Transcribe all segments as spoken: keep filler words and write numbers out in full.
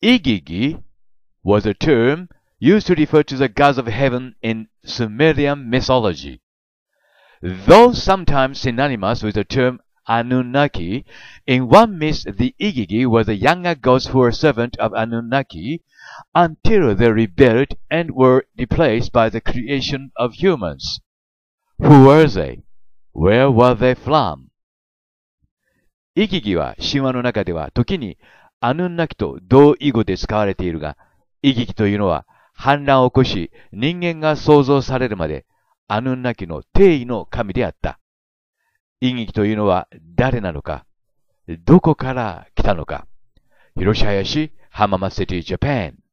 Igigi was a term used to refer to the gods of heaven in Sumerian mythology. Though sometimes synonymous with the term Anunnaki, in one myth the Igigi were the younger gods who were servants of Anunnaki until they rebelled and were replaced by the creation of humans. Who were they? Where were they from? イギギは神話の中では時にアヌンナキと同義語で使われているが、イギギというのは反乱を起こし人間が創造されるまでアヌンナキの定位の神であった。イギギというのは誰なのか、どこから来たのか。広島市浜松シティジャパン。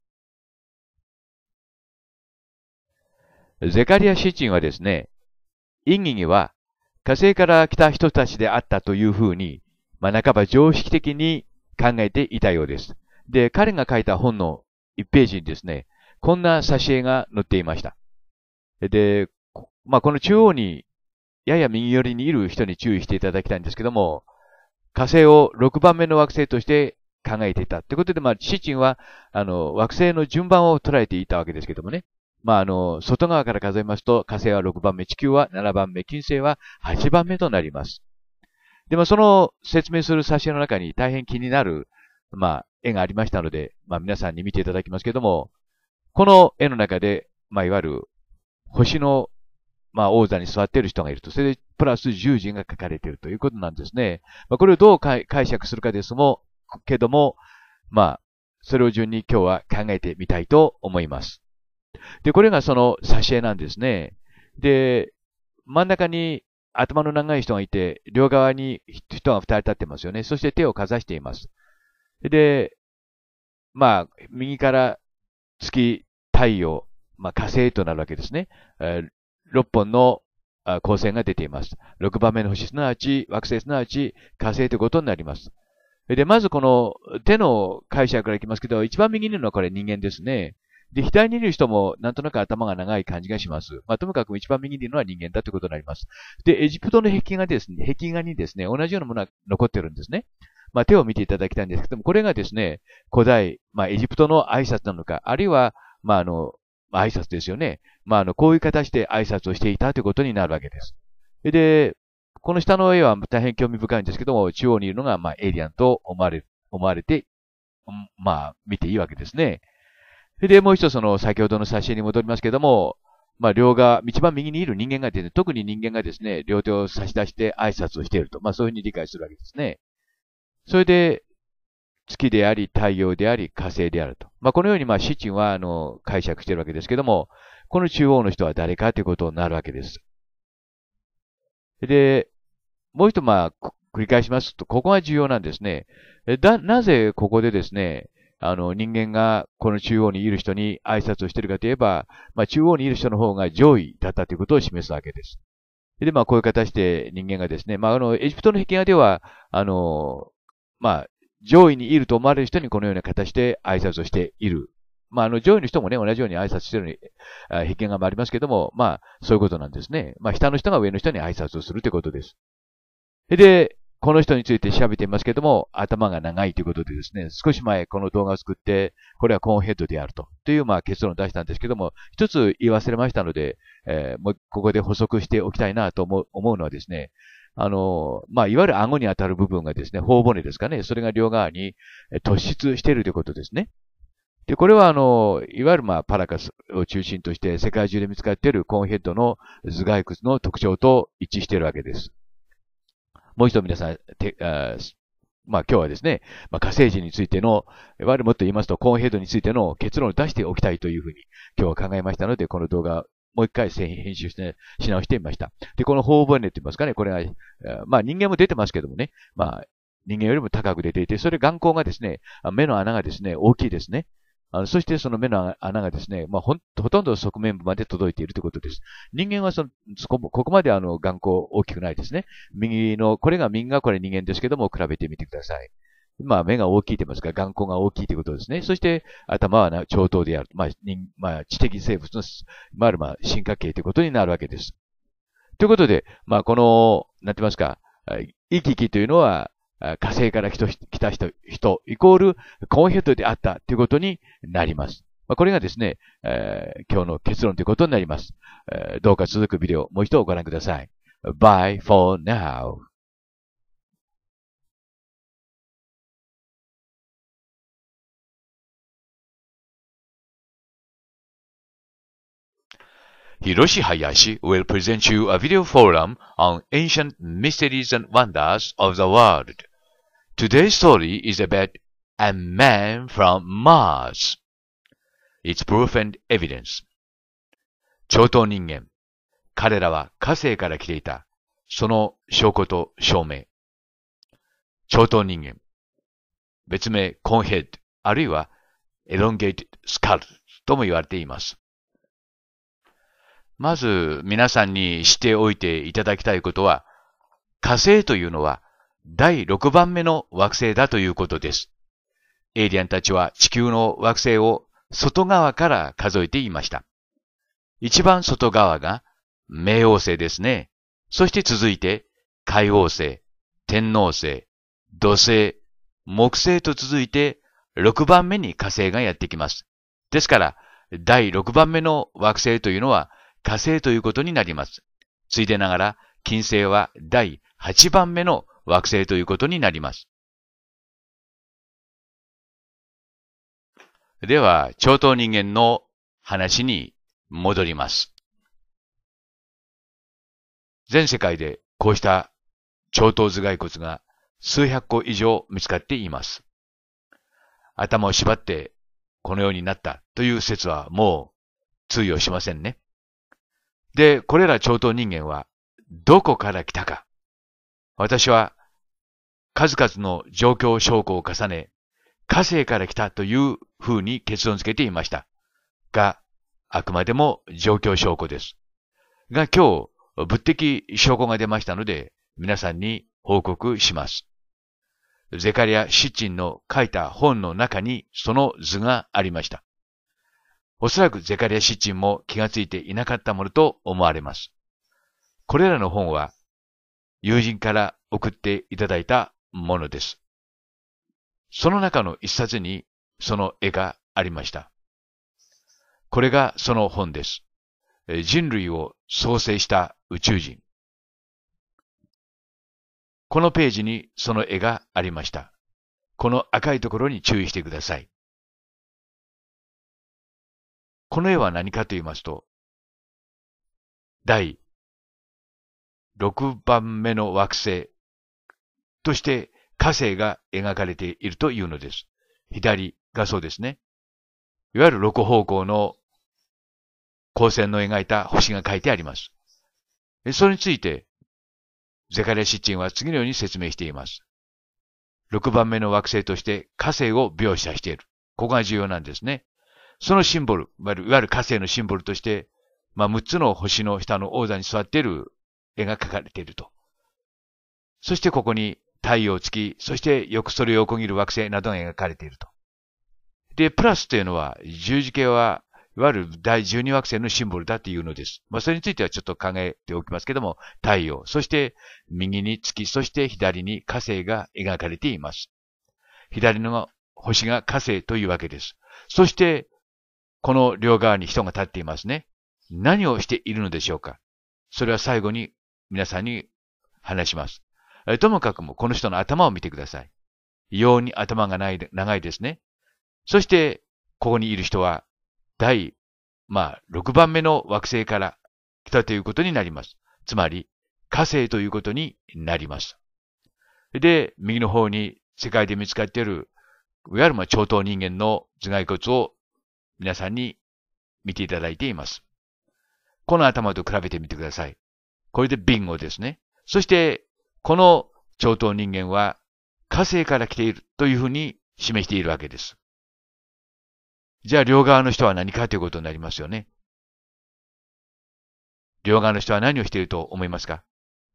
ゼカリア詩人はですね、イギギは火星から来た人たちであったというふうに、まあ、半ば常識的に考えていたようです。で、彼が書いた本のいちページにですね、こんな挿絵が載っていました。で、まあ、この中央に、やや右寄りにいる人に注意していただきたいんですけども、火星をろくばんめの惑星として考えていた。ということで、まあ、詩人は、あの、惑星の順番を捉えていたわけですけどもね。まあ、あの、外側から数えますと、火星はろくばんめ、地球はななばんめ、金星ははちばんめとなります。でも、その説明する挿絵の中に大変気になる、まあ、絵がありましたので、まあ、皆さんに見ていただきますけども、この絵の中で、まあ、いわゆる、星の、まあ、王座に座っている人がいると。それで、プラス十字が書かれているということなんですね。まあ、これをどう解釈するかですも、けども、まあ、それを順に今日は考えてみたいと思います。で、これがその挿絵なんですね。で、真ん中に頭の長い人がいて、両側に人が二人立ってますよね。そして手をかざしています。で、まあ、右から月、太陽、まあ火星となるわけですね。ろっぽんの光線が出ています。ろくばんめの星、すなわち惑星、すなわち火星ということになります。で、まずこの手の解釈からいきますけど、一番右にいるのはこれ人間ですね。で、左にいる人もなんとなく頭が長い感じがします。まあ、ともかく一番右にいるのは人間だということになります。で、エジプトの壁画ですね、壁画にですね、同じようなものが残ってるんですね。まあ、手を見ていただきたいんですけども、これがですね、古代、まあ、エジプトの挨拶なのか、あるいは、まあ、あの、挨拶ですよね。まあ、あの、こういう形で挨拶をしていたということになるわけです。で、この下の絵は大変興味深いんですけども、中央にいるのが、まあ、エイリアンと思われ、思われて、まあ、見ていいわけですね。で、もう一つその、先ほどの挿絵に戻りますけども、まあ、両側、一番右にいる人間がですね、特に人間がですね、両手を差し出して挨拶をしていると。まあ、そういうふうに理解するわけですね。それで、月であり、太陽であり、火星であると。まあ、このように、まあ、詩人は、あの、解釈しているわけですけども、この中央の人は誰かということになるわけです。で、もう一度、まあ、繰り返しますと、ここが重要なんですね。だ、なぜここでですね、あの、人間がこの中央にいる人に挨拶をしているかといえば、まあ、中央にいる人の方が上位だったということを示すわけです。で、まあ、こういう形で人間がですね、まあ、あの、エジプトの壁画では、あの、まあ、上位にいると思われる人にこのような形で挨拶をしている。まあ、あの、上位の人もね、同じように挨拶している壁画がありますけども、まあ、そういうことなんですね。まあ、下の人が上の人に挨拶をするということです。で、この人について調べていますけども、頭が長いということでですね、少し前この動画を作って、これはコーンヘッドであると。という、まあ、結論を出したんですけども、一つ言い忘れましたので、えー、もうここで補足しておきたいなと思う、思うのはですね、あの、まあ、いわゆる顎に当たる部分がですね、頬骨ですかね、それが両側に突出しているということですね。で、これはあの、いわゆるまあ、パラカスを中心として世界中で見つかっているコーンヘッドの頭蓋骨の特徴と一致しているわけです。もう一度皆さん、てあまあ今日はですね、まあ、火星人についての、いわゆるもっと言いますと、コーンヘッドについての結論を出しておきたいというふうに今日は考えましたので、この動画、もう一回編集して、し直してみました。で、この頬骨と言いますかね、これが、まあ人間も出てますけどもね、まあ人間よりも高く出ていて、それ眼光がですね、目の穴がですね、大きいですね。あのそしてその目の穴がですね、まあほん、ほとんど側面部まで届いているということです。人間はその、ここまであの眼光大きくないですね。右の、これが右がこれ人間ですけども、比べてみてください。まあ目が大きいと言いますか、眼光が大きいということですね。そして頭は長頭である。まあ、人まあ、知的生物の、まあ、まあ、進化系ということになるわけです。ということで、まあこの、なんて言いますか、行き来というのは、 火星から来た人、人イコールコーンヘッドであったということになります。まあ、これがですね、えー、今日の結論ということになります。えー、どうか続くビデオ、もう一度ご覧ください。Bye for now. Hiroshi Hayashi will present you a video forum on ancient mysteries and wonders of the world. Today's story is about a man from Mars. Its proof and evidence. 超等人間。彼らは火星から来ていた。その証拠と証明。超等人間。別名、コーンヘッド、あるいは、エロンゲーティスカルとも言われています。まず、皆さんに知っておいていただきたいことは、火星というのは、だいろくばんめの惑星だということです。エイリアンたちは地球の惑星を外側から数えていました。一番外側が冥王星ですね。そして続いて海王星、天王星、土星、木星と続いてろくばんめに火星がやってきます。ですから、だいろくばんめの惑星というのは火星ということになります。ついでながら、金星はだいはちばんめの惑星ということになります。では、超等人間の話に戻ります。全世界でこうした超等頭蓋骨が数百個以上見つかっています。頭を縛ってこのようになったという説はもう通用しませんね。で、これら超等人間はどこから来たか。私は数々の状況証拠を重ね、火星から来たというふうに結論付けていました。が、あくまでも状況証拠です。が今日、物的証拠が出ましたので、皆さんに報告します。ゼカリア・シッチンの書いた本の中にその図がありました。おそらくゼカリア・シッチンも気がついていなかったものと思われます。これらの本は、友人から送っていただいたものです。その中の一冊にその絵がありました。これがその本です。人類を創生した宇宙人。このページにその絵がありました。この赤いところに注意してください。この絵は何かと言いますと、だいろくばんめの惑星として火星が描かれているというのです。左がそうですね。いわゆるろく方向の光線の描いた星が書いてあります。それについて、ゼカリア・シッチンは次のように説明しています。ろくばんめの惑星として火星を描写している。ここが重要なんですね。そのシンボル、いわゆる火星のシンボルとして、まあ、むっつの星の下の王座に座っている絵が描かれていると。そしてここに太陽、月、そしてよくそれを横切る惑星などが描かれていると。で、プラスというのは、十字形はいわゆるだいじゅうに惑星のシンボルだというのです。まあ、それについてはちょっと考えておきますけども、太陽、そして右に月、そして左に火星が描かれています。左の星が火星というわけです。そして、この両側に人が立っていますね。何をしているのでしょうか。それは最後に皆さんに話します。ともかくもこの人の頭を見てください。異様に頭がない長いですね。そして、ここにいる人は、第、まあ、ろくばんめの惑星から来たということになります。つまり、火星ということになります。で、右の方に世界で見つかっている、いわゆるまあ超等人間の頭蓋骨を皆さんに見ていただいています。この頭と比べてみてください。これでビンゴですね。そして、この超等人間は火星から来ているというふうに示しているわけです。じゃあ両側の人は何かということになりますよね。両側の人は何をしていると思いますか？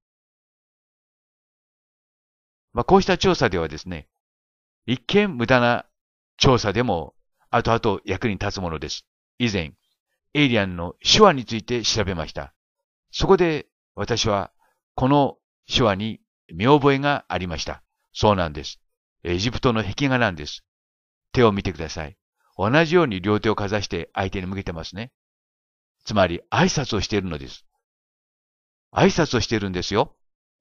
まあ、こうした調査ではですね、一見無駄な調査でも後々役に立つものです。以前、エイリアンの手話について調べました。そこで私はこの手話に見覚えがありました。 そうなんです。エジプトの壁画なんです。手を見てください。同じように両手をかざして相手に向けてますね。つまり挨拶をしているのです。挨拶をしているんですよ。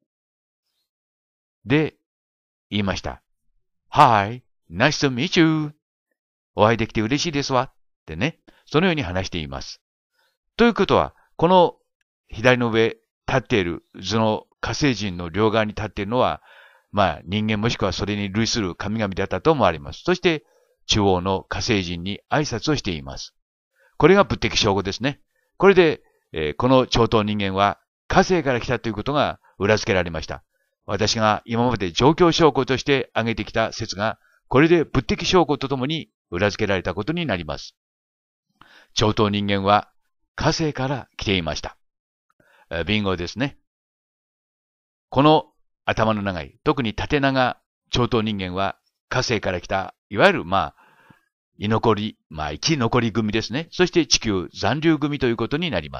で、言いました。Hi, nice to meet you. お会いできて嬉しいですわ。ってね。そのように話しています。ということは、この左の上、立っている図の火星人の両側に立っているのは、まあ人間もしくはそれに類する神々だったと思われます。そして中央の火星人に挨拶をしています。これが物的証拠ですね。これで、えー、この超等人間は火星から来たということが裏付けられました。私が今まで状況証拠として挙げてきた説が、これで物的証拠とともに裏付けられたことになります。超等人間は火星から来ていました。ビンゴですね。この頭の長い、特に縦長超等人間は火星から来た、いわゆるまあ、居残り、まあ生き残り組ですね。そして地球残留組ということになります。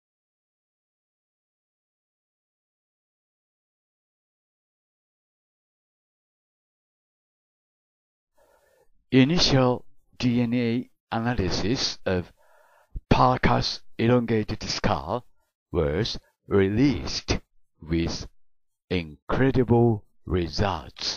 Initial D N A analysis of Parker's elongated skull was released with incredible results.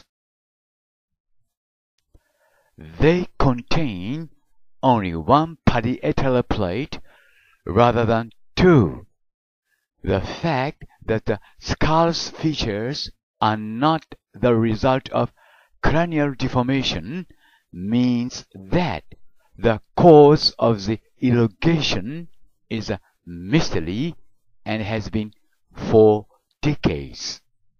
They contain only one parietal plate rather than two. The fact that the skull's features are not the result of cranial deformation means that the cause of the elongation is a mystery and has been for decades.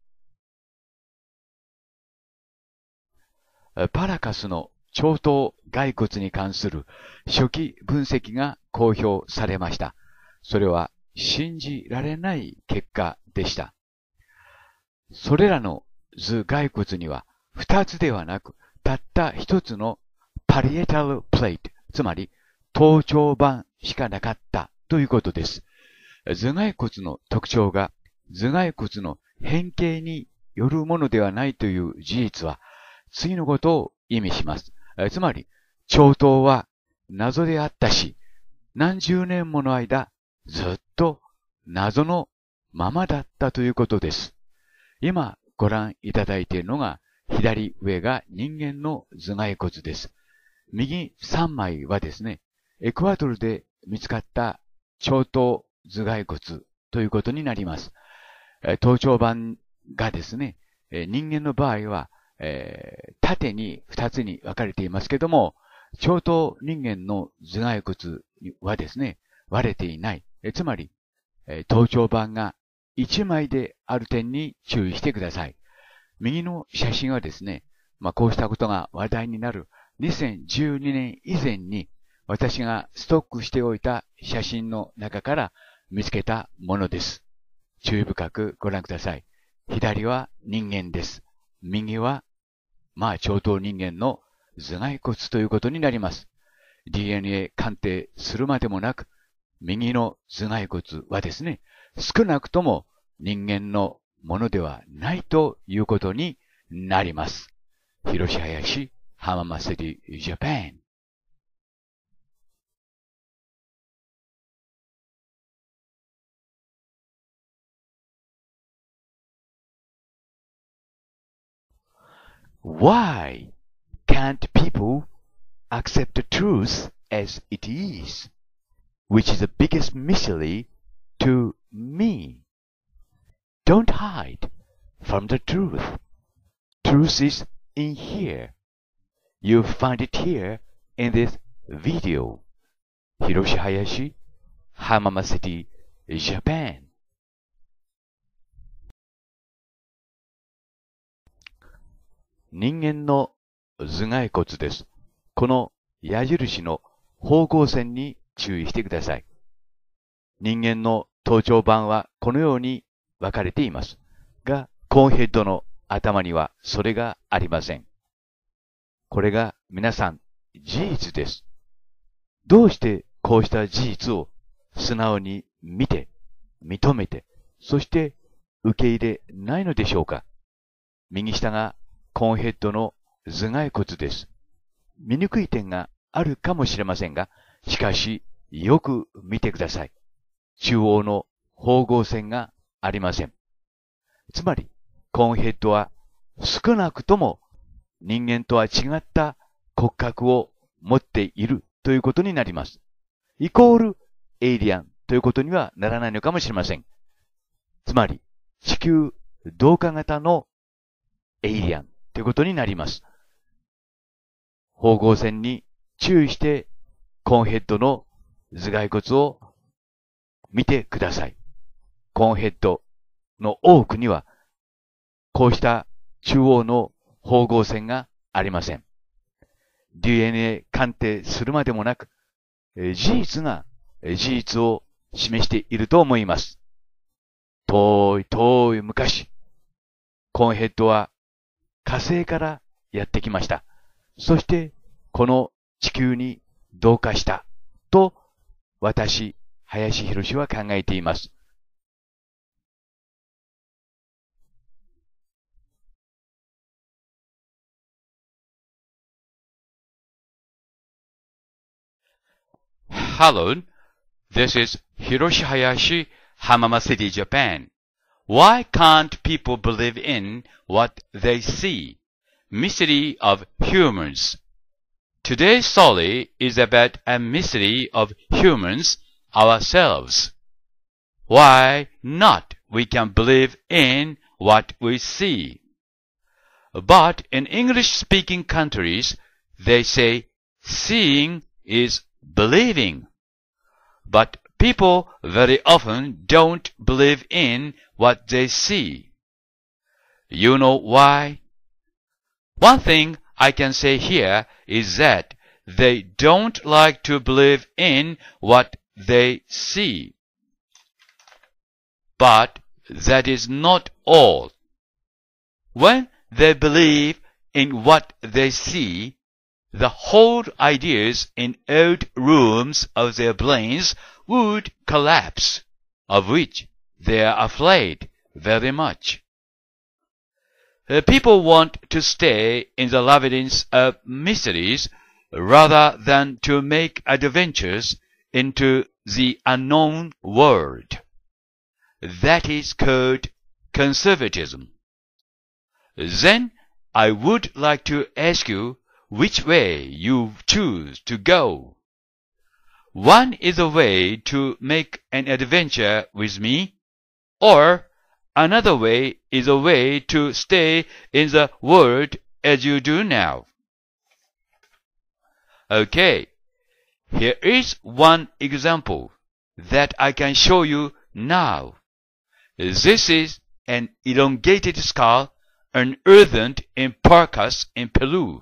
パラカスの超等骸骨に関する初期分析が公表されました。それは信じられない結果でした。それらの頭骸骨には二つではなく、たった一つのパリエタルプレート、つまり頭頂板しかなかったということです。頭蓋骨の特徴が頭蓋骨の変形によるものではないという事実は次のことを意味します。つまり、超等は謎であったし、何十年もの間ずっと謎のままだったということです。今ご覧いただいているのが左上が人間の頭蓋骨です。右さんまいはですね、エクアドルで見つかった超等頭蓋骨ということになります。頭頂板がですね、人間の場合は、えー、縦に二つに分かれていますけども、超等人間の頭蓋骨はですね、割れていない。えつまり、えー、頭頂板が一枚である点に注意してください。右の写真はですね、まあ、こうしたことが話題になるにせんじゅうにねん以前に私がストックしておいた写真の中から見つけたものです。注意深くご覧ください。左は人間です。右は、まあ、超等人間の頭蓋骨ということになります。ディーエヌエー 鑑定するまでもなく、右の頭蓋骨はですね、少なくとも人間のものではないということになります。広志林、浜松市、ジャパン。Why can't people accept the truth as it is, which is the biggest mystery to me? Don't hide from the truth. Truth is in here. You find it here in this video. Hiroshi Hayashi, Hamama City, Japan. 人間の頭蓋骨です。この矢印の方向線に注意してください。人間の頭頂板はこのように分かれています。が、コーンヘッドの頭にはそれがありません。これが皆さん事実です。どうしてこうした事実を素直に見て、認めて、そして受け入れないのでしょうか。右下がコーンヘッドの頭蓋骨です。見にくい点があるかもしれませんが、しかし、よく見てください。中央の縫合線がありません。つまり、コーンヘッドは少なくとも人間とは違った骨格を持っているということになります。イコールエイリアンということにはならないのかもしれません。つまり、地球同化型のエイリアンということになります。縫合線に注意してコーンヘッドの頭蓋骨を見てください。コーンヘッドの多くにはこうした中央の縫合線がありません。ディーエヌエー 鑑定するまでもなく、事実が事実を示していると思います。遠い遠い昔、コーンヘッドは火星からやってきました。そしてこの地球に同化したと私、林博は考えています。 Hello, this is Hiroshi Hayashi, Hamama City, Japan. Why can't people believe in what they see? Mystery of humans. Today's story is about a mystery of humans ourselves. Why not we can believe in what we see? But in English-speaking countries, they say seeing is believing. But people very often don't believe in what they see. You know why? One thing I can say here is that they don't like to believe in what they see. But that is not all. When they believe in what they see, the whole ideas in old rooms of their brains would collapse, of which they are afraid very much. Uh, people want to stay in the labyrinth of mysteries rather than to make adventures into the unknown world. That is called conservatism. Then I would like to ask you which way you choose to go. One is a way to make an adventure with me, or another way is a way to stay in the world as you do now. Okay, here is one example that I can show you now. This is an elongated skull unearthed in Paracas in Peru.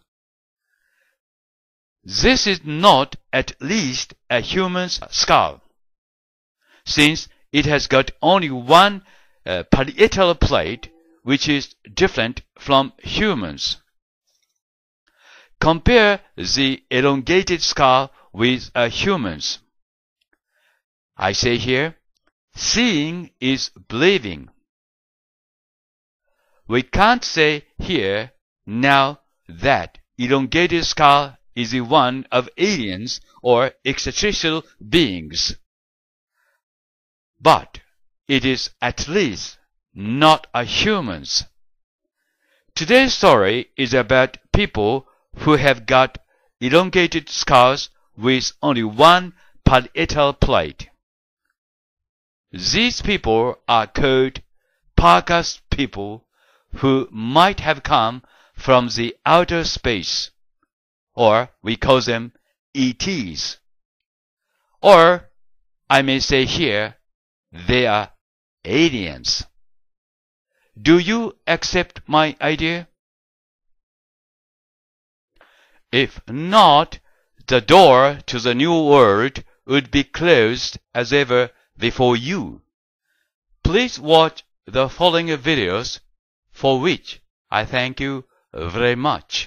This is not at least a human's skull, since it has got only one uh, parietal plate, which is different from humans. Compare the elongated skull with a human's. I say here, seeing is believing. We can't say here now that elongated skull is the one of aliens or extraterrestrial beings. But it is at least not a human's. Today's story is about people who have got elongated skulls with only one parietal plate. These people are called Paracas people who might have come from the outer space, or we call them E Ts. Or I may say here, they are aliens. Do you accept my idea? If not, the door to the new world would be closed as ever before you. Please watch the following videos, for which I thank you very much.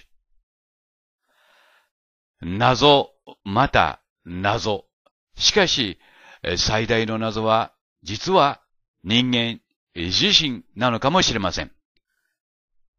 謎、また謎。しかし、最大の謎は、実は人間自身なのかもしれません。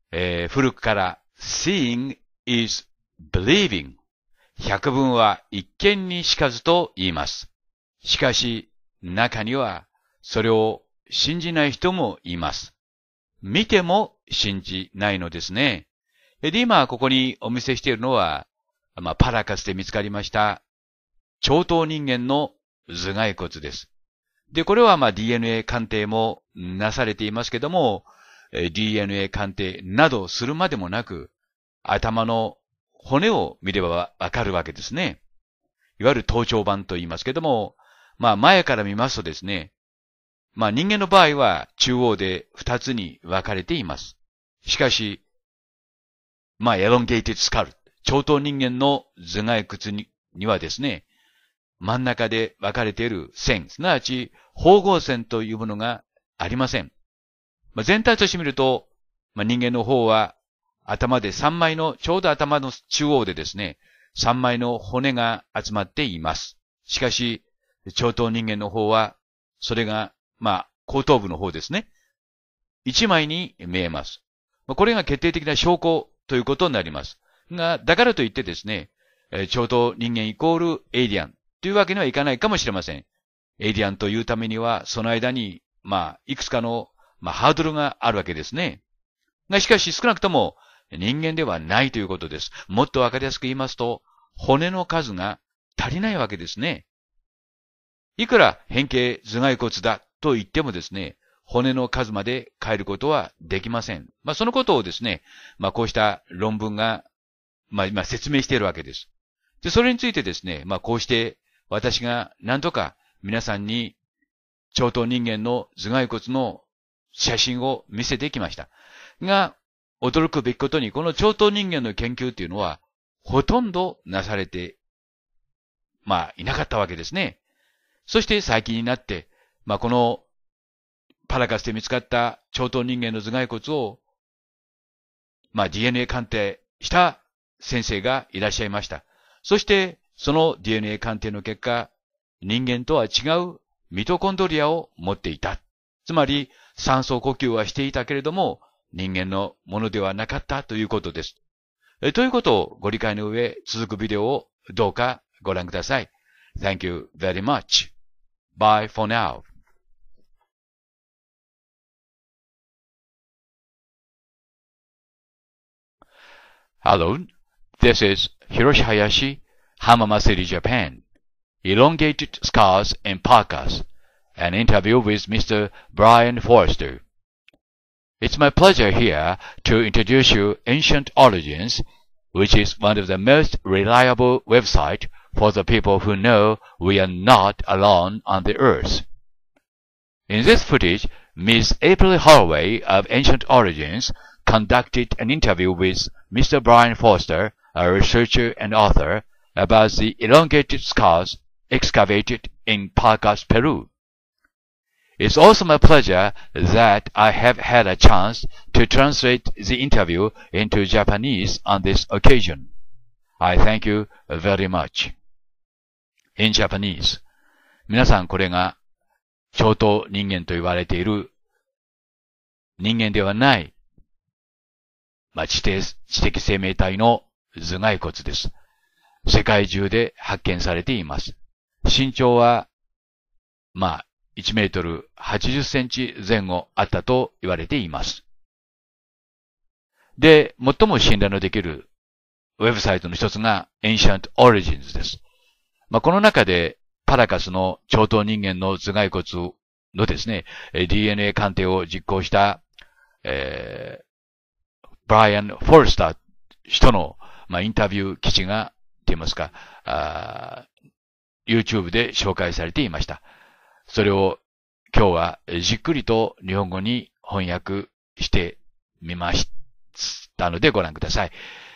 えー、古くから seeing is believing。百聞は一見にしかずと言います。しかし、中にはそれを信じない人もいます。見ても信じないのですね。で、今ここにお見せしているのは、まあ、パラカスで見つかりました超等人間の頭蓋骨です。で、これはまあ ディーエヌエー 鑑定もなされていますけども、ディーエヌエー 鑑定などするまでもなく、頭の骨を見ればわかるわけですね。いわゆる頭頂板と言いますけども、まあ前から見ますとですね、まあ人間の場合は中央で二つに分かれています。しかし、まあエロンゲイティッドスカル、超等人間の頭蓋骨ににはですね、真ん中で分かれている線、すなわち縫合線というものがありません。まあ、全体として見ると、まあ、人間の方は頭で三枚の、ちょうど頭の中央でですね、三枚の骨が集まっています。しかし、超等人間の方は、それが、まあ、後頭部の方ですね。一枚に見えます。まあ、これが決定的な証拠ということになります。が、だからといってですね、超等人間イコールエイリアンというわけにはいかないかもしれません。エイリアンというためには、その間に、まあ、いくつかの、まあ、ハードルがあるわけですね。が、しかし少なくとも人間ではないということです。もっとわかりやすく言いますと、骨の数が足りないわけですね。いくら変形頭蓋骨だと言ってもですね、骨の数まで変えることはできません。まあ、そのことをですね、まあ、こうした論文が、まあ、今説明しているわけです。で、それについてですね、まあ、こうして私が何とか皆さんに超等人間の頭蓋骨の写真を見せてきました。が、驚くべきことに、この超等人間の研究っていうのは、ほとんどなされて、まあ、いなかったわけですね。そして最近になって、まあ、この、パラカスで見つかった超等人間の頭蓋骨を、まあ、ディーエヌエー 鑑定した先生がいらっしゃいました。そして、その ディーエヌエー 鑑定の結果、人間とは違うミトコンドリアを持っていた。つまり、酸素呼吸はしていたけれども、人間のものではなかったということです。えということをご理解の上、続くビデオをどうかご覧ください。Thank you very much. Bye for now. Hello, this is Hiroshi Hayashi, Hamama City, Japan. Elongated Scars and Parkas, an interview with Mister Brian Forrester. It's my pleasure here to introduce you Ancient Origins, which is one of the most reliable websites for the people who know we are not alone on the earth. In this footage, Miss April Holloway of Ancient Origins conducted an interview with Mister Brian Forrester, a researcher and author, about the elongated scars excavated in Parcas, Peru. It's also my pleasure that I have had a chance to translate the interview into Japanese on this occasion. I thank you very much. In Japanese. 皆さんこれが超等人間と言われている人間ではない、まあ、知的、知的生命体の頭蓋骨です。世界中で発見されています。身長は、まあ、いちメートルはちじゅっセンチ前後あったと言われています。で、最も信頼のできるウェブサイトの一つが Ancient Origins です。まあ、この中でパラカスの超等人間の頭蓋骨のですね、ディーエヌエー 鑑定を実行した、えー、ブライアン・フォルスター人の、まあ、インタビュー記事が、と言いますか、YouTube で紹介されていました。それを今日はじっくりと日本語に翻訳してみましたのでご覧ください。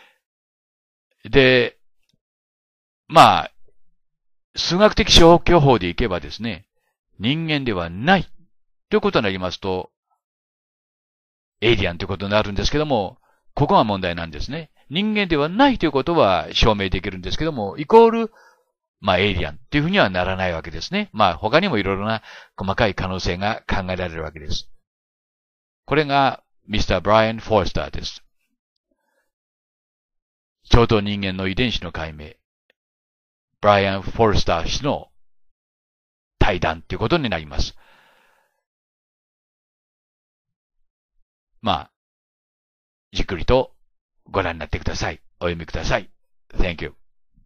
で、まあ、数学的消去法でいけばですね、人間ではないということになりますと、エイリアンということになるんですけども、ここが問題なんですね。人間ではないということは証明できるんですけども、イコール、まあ、エイリアンっていうふうにはならないわけですね。まあ、他にもいろいろな細かい可能性が考えられるわけです。これが、ミスター ブライアン・フォースターです。 超等人間の遺伝子の解明、ブライアン・フォルスター氏の対談ということになります。まあ、じっくりとご覧になってください。お読みください。Thank you.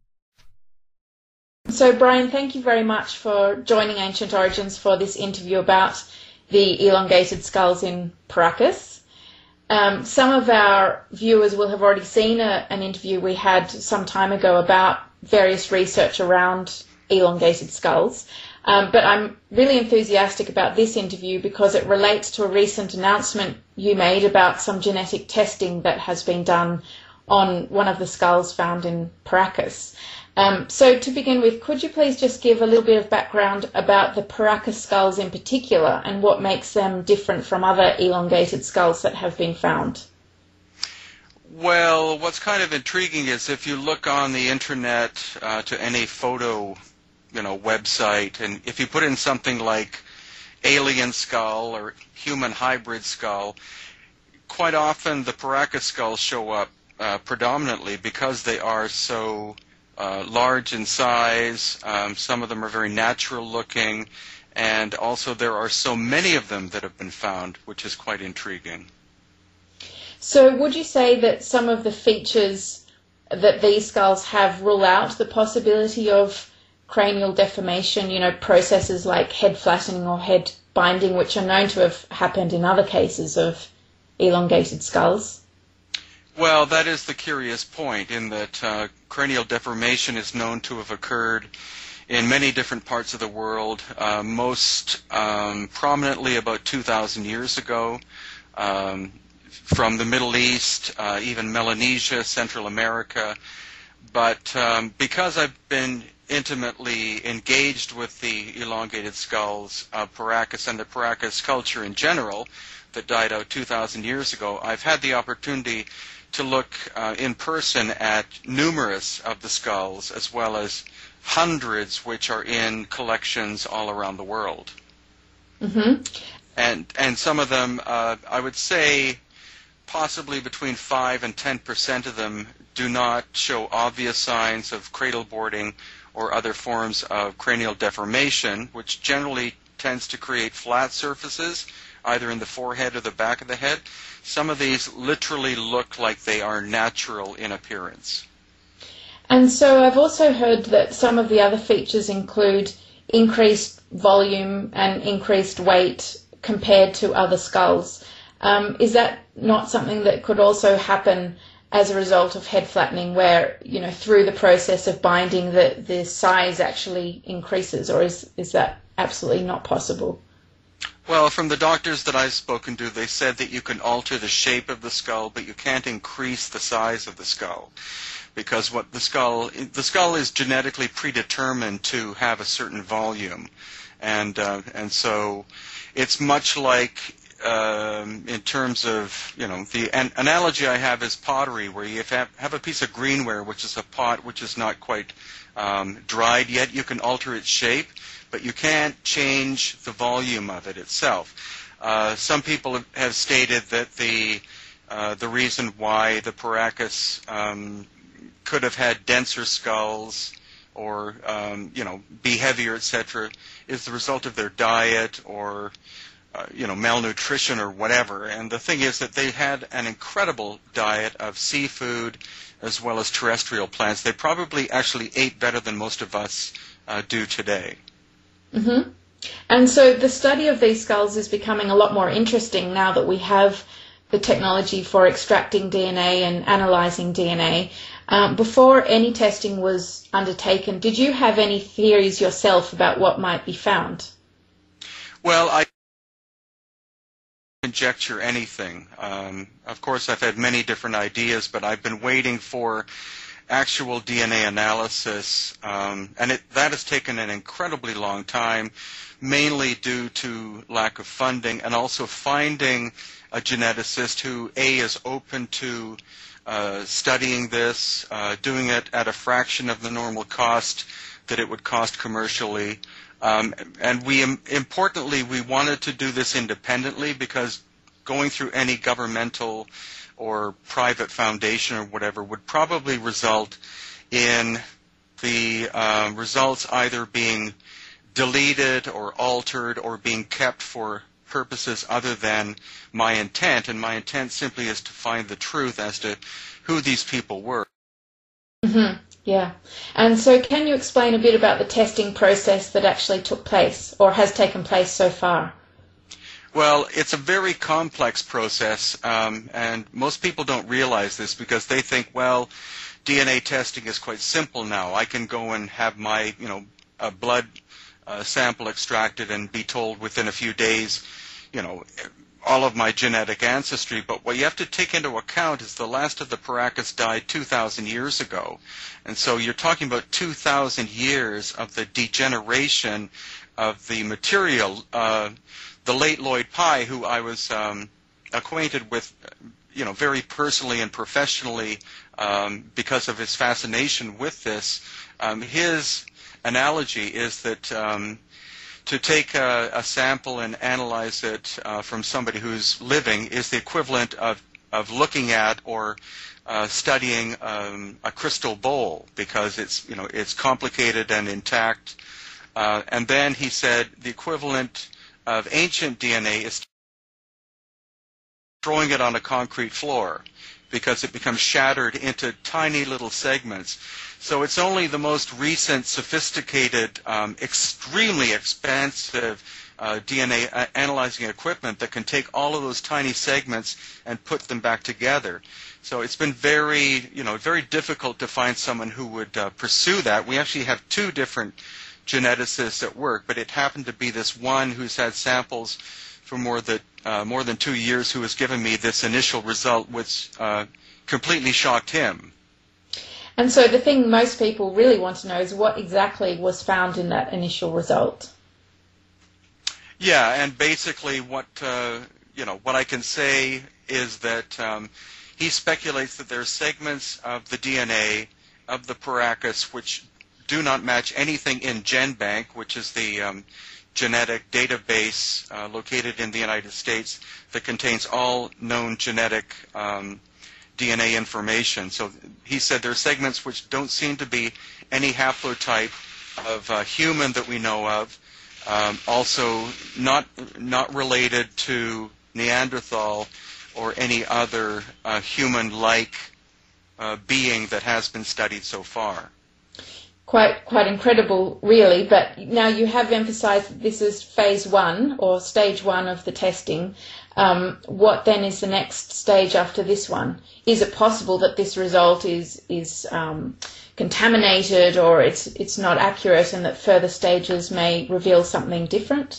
So, Brian, thank you very much for joining Ancient Origins for this interview about the elongated skulls in Paracas. Um, some of our viewers will have already seen a, an interview we had some time ago about various research around elongated skulls. Um, but I'm really enthusiastic about this interview because it relates to a recent announcement you made about some genetic testing that has been done on one of the skulls found in Paracas. Um, so to begin with, could you please just give a little bit of background about the Paracas skulls in particular and what makes them different from other elongated skulls that have been found? Well, what's kind of intriguing is if you look on the internet uh, to any photo, you know, website, and if you put in something like alien skull or human hybrid skull, quite often the Paracas skulls show up uh, predominantly because they are so uh, large in size. Um, some of them are very natural looking, and also there are so many of them that have been found, which is quite intriguing. So would you say that some of the features that these skulls have rule out the possibility of cranial deformation, you know, processes like head flattening or head binding, which are known to have happened in other cases of elongated skulls? Well, that is the curious point, in that uh, cranial deformation is known to have occurred in many different parts of the world, uh, most um, prominently about two thousand years ago, um, from the Middle East, uh, even Melanesia, Central America. But um, because I've been intimately engaged with the elongated skulls of Paracas and the Paracas culture in general that died out two thousand years ago, I've had the opportunity to look uh, in person at numerous of the skulls, as well as hundreds which are in collections all around the world. Mm-hmm. And and some of them, uh, I would say, possibly between five and ten percent of them do not show obvious signs of cradle boarding or other forms of cranial deformation, which generally tends to create flat surfaces, either in the forehead or the back of the head. Some of these literally look like they are natural in appearance. And so I've also heard that some of the other features include increased volume and increased weight compared to other skulls. Um, is that not something that could also happen as a result of head flattening, where, you know, through the process of binding the, the size actually increases, or is, is that absolutely not possible? Well, from the doctors that I've spoken to, they said that you can alter the shape of the skull, but you can't increase the size of the skull, because what the skull the skull is genetically predetermined to have a certain volume, and uh, and so it's much like um, in terms of, you know, the an analogy I have is pottery, where you have have a piece of greenware, which is a pot which is not quite um, dried yet. You can alter its shape, but you can't change the volume of it itself. Uh, some people have stated that the uh, the reason why the Paracas um, could have had denser skulls or um, you know, be heavier, et cetera, is the result of their diet or uh, you know, malnutrition or whatever. And the thing is that they had an incredible diet of seafood as well as terrestrial plants. They probably actually ate better than most of us uh, do today. Mm-hmm. And so the study of these skulls is becoming a lot more interesting now that we have the technology for extracting D N A and analyzing D N A. Um, before any testing was undertaken, did you have any theories yourself about what might be found? Well, I conjecture anything. Um, of course, I've had many different ideas, but I've been waiting for actual D N A analysis, um, and it, that has taken an incredibly long time, mainly due to lack of funding and also finding a geneticist who, A, is open to uh, studying this, uh, doing it at a fraction of the normal cost that it would cost commercially. Um, and we, importantly, we wanted to do this independently because going through any governmental or private foundation or whatever would probably result in the uh, results either being deleted or altered or being kept for purposes other than my intent, and my intent simply is to find the truth as to who these people were. Mm-hmm. Yeah. And so can you explain a bit about the testing process that actually took place or has taken place so far? Well, it's a very complex process, um, and most people don't realize this because they think, well, D N A testing is quite simple now. I can go and have my, you know, a blood uh, sample extracted and be told within a few days, you know, all of my genetic ancestry. But what you have to take into account is the last of the Paracas died two thousand years ago. And so you're talking about two thousand years of the degeneration of the material. Uh, the late Lloyd Pye, who I was um, acquainted with, you know, very personally and professionally um, because of his fascination with this, um, his analogy is that um, to take a, a sample and analyze it uh, from somebody who's living is the equivalent of, of looking at or uh, studying um, a crystal bowl, because it's, you know, it's complicated and intact. Uh, and then he said the equivalent of ancient D N A is throwing it on a concrete floor, because it becomes shattered into tiny little segments. So it's only the most recent, sophisticated, um, extremely expensive uh, D N A a- analyzing equipment that can take all of those tiny segments and put them back together. So it's been very, you know, very difficult to find someone who would uh, pursue that. We actually have two different geneticists at work, but it happened to be this one who's had samples for more than uh, more than two years who has given me this initial result, which uh, completely shocked him. And so the thing most people really want to know is what exactly was found in that initial result. Yeah, and basically what uh, you know what I can say is that um, he speculates that there are segments of the D N A of the Paracas which do not match anything in GenBank, which is the um, genetic database uh, located in the United States that contains all known genetic um, D N A information. So he said there are segments which don't seem to be any haplotype of uh, human that we know of, um, also not not related to Neanderthal or any other uh, human-like uh, being that has been studied so far. Quite, quite incredible, really. But now you have emphasised that this is phase one or stage one of the testing. Um, what then is the next stage after this one? Is it possible that this result is is um, contaminated, or it's it's not accurate, and that further stages may reveal something different?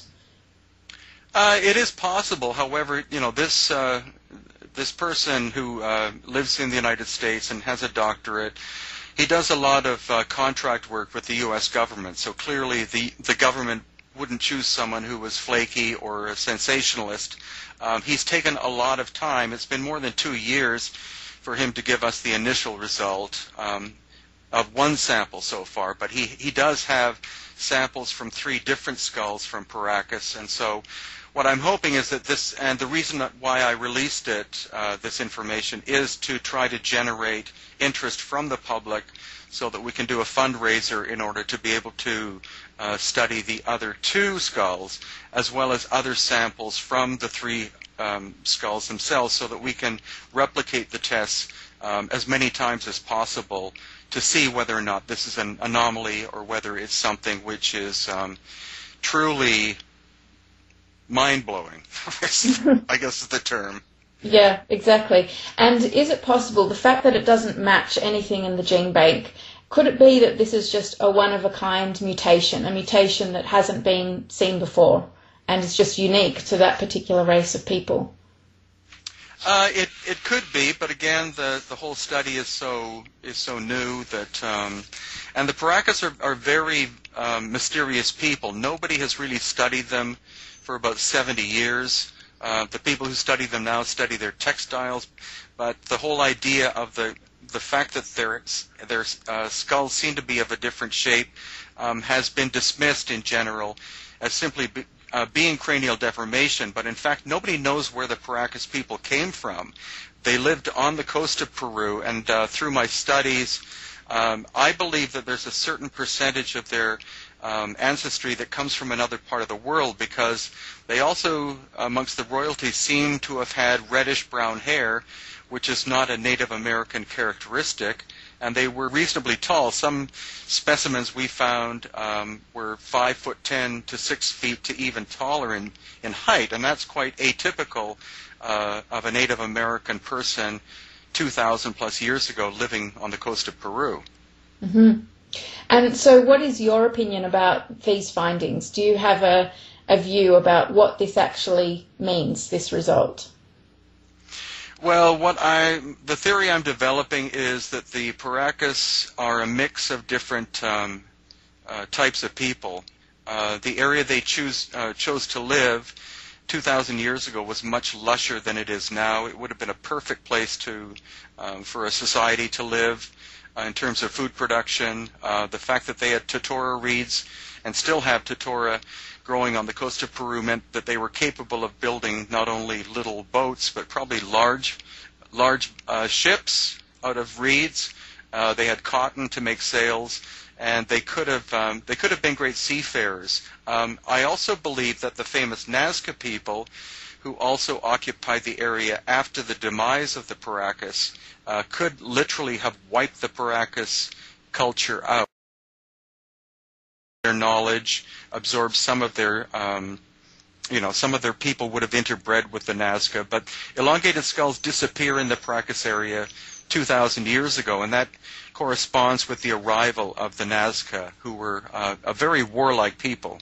Uh, it is possible. However, you know, this uh, this person who uh, lives in the United States and has a doctorate, he does a lot of uh, contract work with the U S government, so clearly the, the government wouldn't choose someone who was flaky or a sensationalist. Um, he's taken a lot of time. It's been more than two years for him to give us the initial result um, of one sample so far, but he, he does have samples from three different skulls from Paracas, and so what I'm hoping is that this, and the reason why I released it, uh, this information, is to try to generate interest from the public so that we can do a fundraiser in order to be able to uh, study the other two skulls as well as other samples from the three um, skulls themselves, so that we can replicate the tests um, as many times as possible to see whether or not this is an anomaly or whether it's something which is um, truly mind-blowing, I guess is the term. Yeah, exactly. And is it possible, the fact that it doesn't match anything in the gene bank, could it be that this is just a one-of-a-kind mutation, a mutation that hasn't been seen before and is just unique to that particular race of people? Uh, it it could be, but again, the the whole study is so is so new that, um, and the Paracas are are very um, mysterious people. Nobody has really studied them for about seventy years. Uh, the people who study them now study their textiles, but the whole idea of the the fact that their their uh, skulls seem to be of a different shape um, has been dismissed in general as simply be, uh, being cranial deformation, but in fact nobody knows where the Paracas people came from. They lived on the coast of Peru, and uh, through my studies, um, I believe that there's a certain percentage of their um, ancestry that comes from another part of the world, because they also, amongst the royalty, seem to have had reddish-brown hair, which is not a Native American characteristic, and they were reasonably tall. Some specimens we found um, were five foot ten to six feet to even taller in, in height, and that's quite atypical uh, of a Native American person two thousand plus years ago living on the coast of Peru. Mm-hmm. And so what is your opinion about these findings? Do you have a, a view about what this actually means, this result? Well, what I the theory I'm developing is that the Paracas are a mix of different um, uh, types of people. Uh, the area they choose uh, chose to live two thousand years ago was much lusher than it is now. It would have been a perfect place to um, for a society to live uh, in terms of food production. Uh, the fact that they had totora reeds and still have totora growing on the coast of Peru meant that they were capable of building not only little boats, but probably large large uh, ships out of reeds. Uh, they had cotton to make sails, and they could have um, they could have been great seafarers. Um, I also believe that the famous Nazca people, who also occupied the area after the demise of the Paracas, uh, could literally have wiped the Paracas culture out. Their knowledge, absorbed some of their, um, you know, some of their people would have interbred with the Nazca, but elongated skulls disappear in the Paracas area two thousand years ago, and that corresponds with the arrival of the Nazca, who were uh, a very warlike people.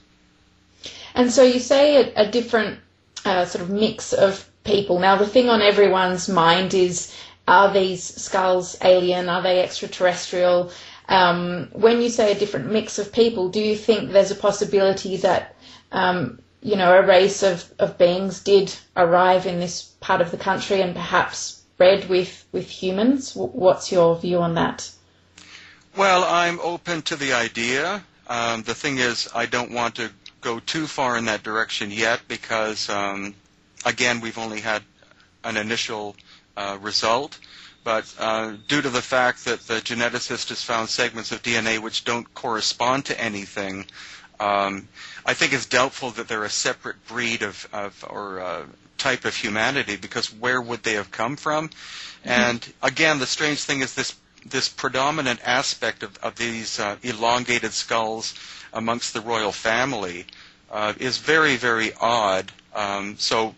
And so you say a, a different uh, sort of mix of people. Now, the thing on everyone's mind is, are these skulls alien? Are they extraterrestrial? Um, when you say a different mix of people, do you think there's a possibility that, um, you know, a race of, of beings did arrive in this part of the country and perhaps bred with, with humans? What's your view on that? Well, I'm open to the idea. Um, the thing is, I don't want to go too far in that direction yet because, um, again, we've only had an initial uh, result. But uh, due to the fact that the geneticist has found segments of D N A which don't correspond to anything, um, I think it's doubtful that they're a separate breed of, of or uh, type of humanity, because where would they have come from? Mm-hmm. And again, the strange thing is this this predominant aspect of, of these uh, elongated skulls amongst the royal family uh, is very, very odd. Um, so.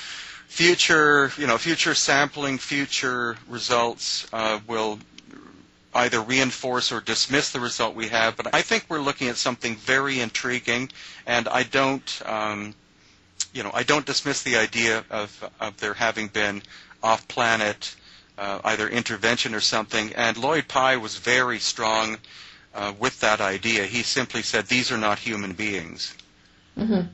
Future, you know, future sampling, future results uh, will either reinforce or dismiss the result we have. But I think we're looking at something very intriguing, and I don't, um, you know, I don't dismiss the idea of of there having been off-planet uh, either intervention or something. And Lloyd Pye was very strong uh, with that idea. He simply said these are not human beings. Mm-hmm.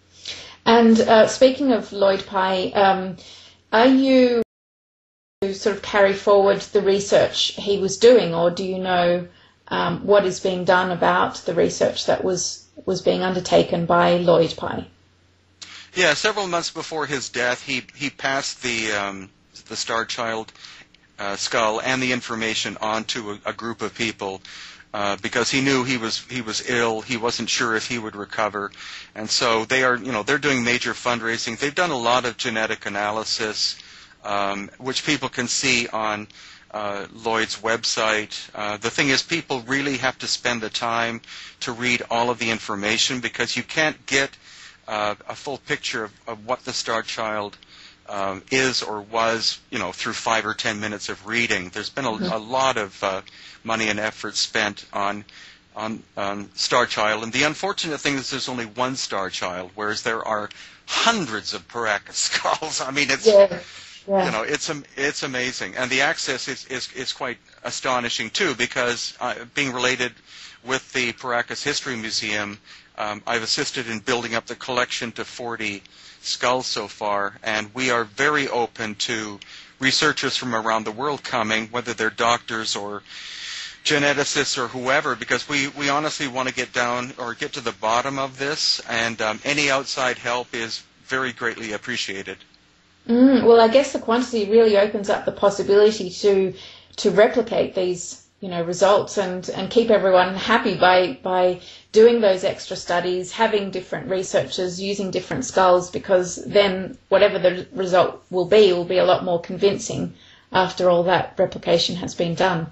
And uh, speaking of Lloyd Pye, um, are you to sort of carry forward the research he was doing, or do you know um, what is being done about the research that was was being undertaken by Lloyd Pye? Yeah, several months before his death, he he passed the um, the Star Child uh, skull and the information on to a, a group of people. Uh, because he knew he was he was ill, he wasn't sure if he would recover, and so they are you know they're doing major fundraising. They've done a lot of genetic analysis, um, which people can see on uh, Lloyd's website. Uh, the thing is, people really have to spend the time to read all of the information, because you can't get uh, a full picture of, of what the Star Child um, is or was, you know, through five or ten minutes of reading. There's been a, a lot of uh, money and effort spent on on um, Star Child, and the unfortunate thing is there's only one Star Child, whereas there are hundreds of Paracas skulls. I mean, it's yeah. Yeah. you know, it's it's amazing, and the access is is, is quite astonishing too, because uh, being related with the Paracas History Museum, um, I've assisted in building up the collection to forty skulls so far, and we are very open to researchers from around the world coming, whether they're doctors or geneticists or whoever, because we, we honestly want to get down or get to the bottom of this, and um, any outside help is very greatly appreciated. Mm, well, I guess the quantity really opens up the possibility to to replicate these, you know, results and, and keep everyone happy by by doing those extra studies, having different researchers using different skulls, because then whatever the result will be will be a lot more convincing after all that replication has been done.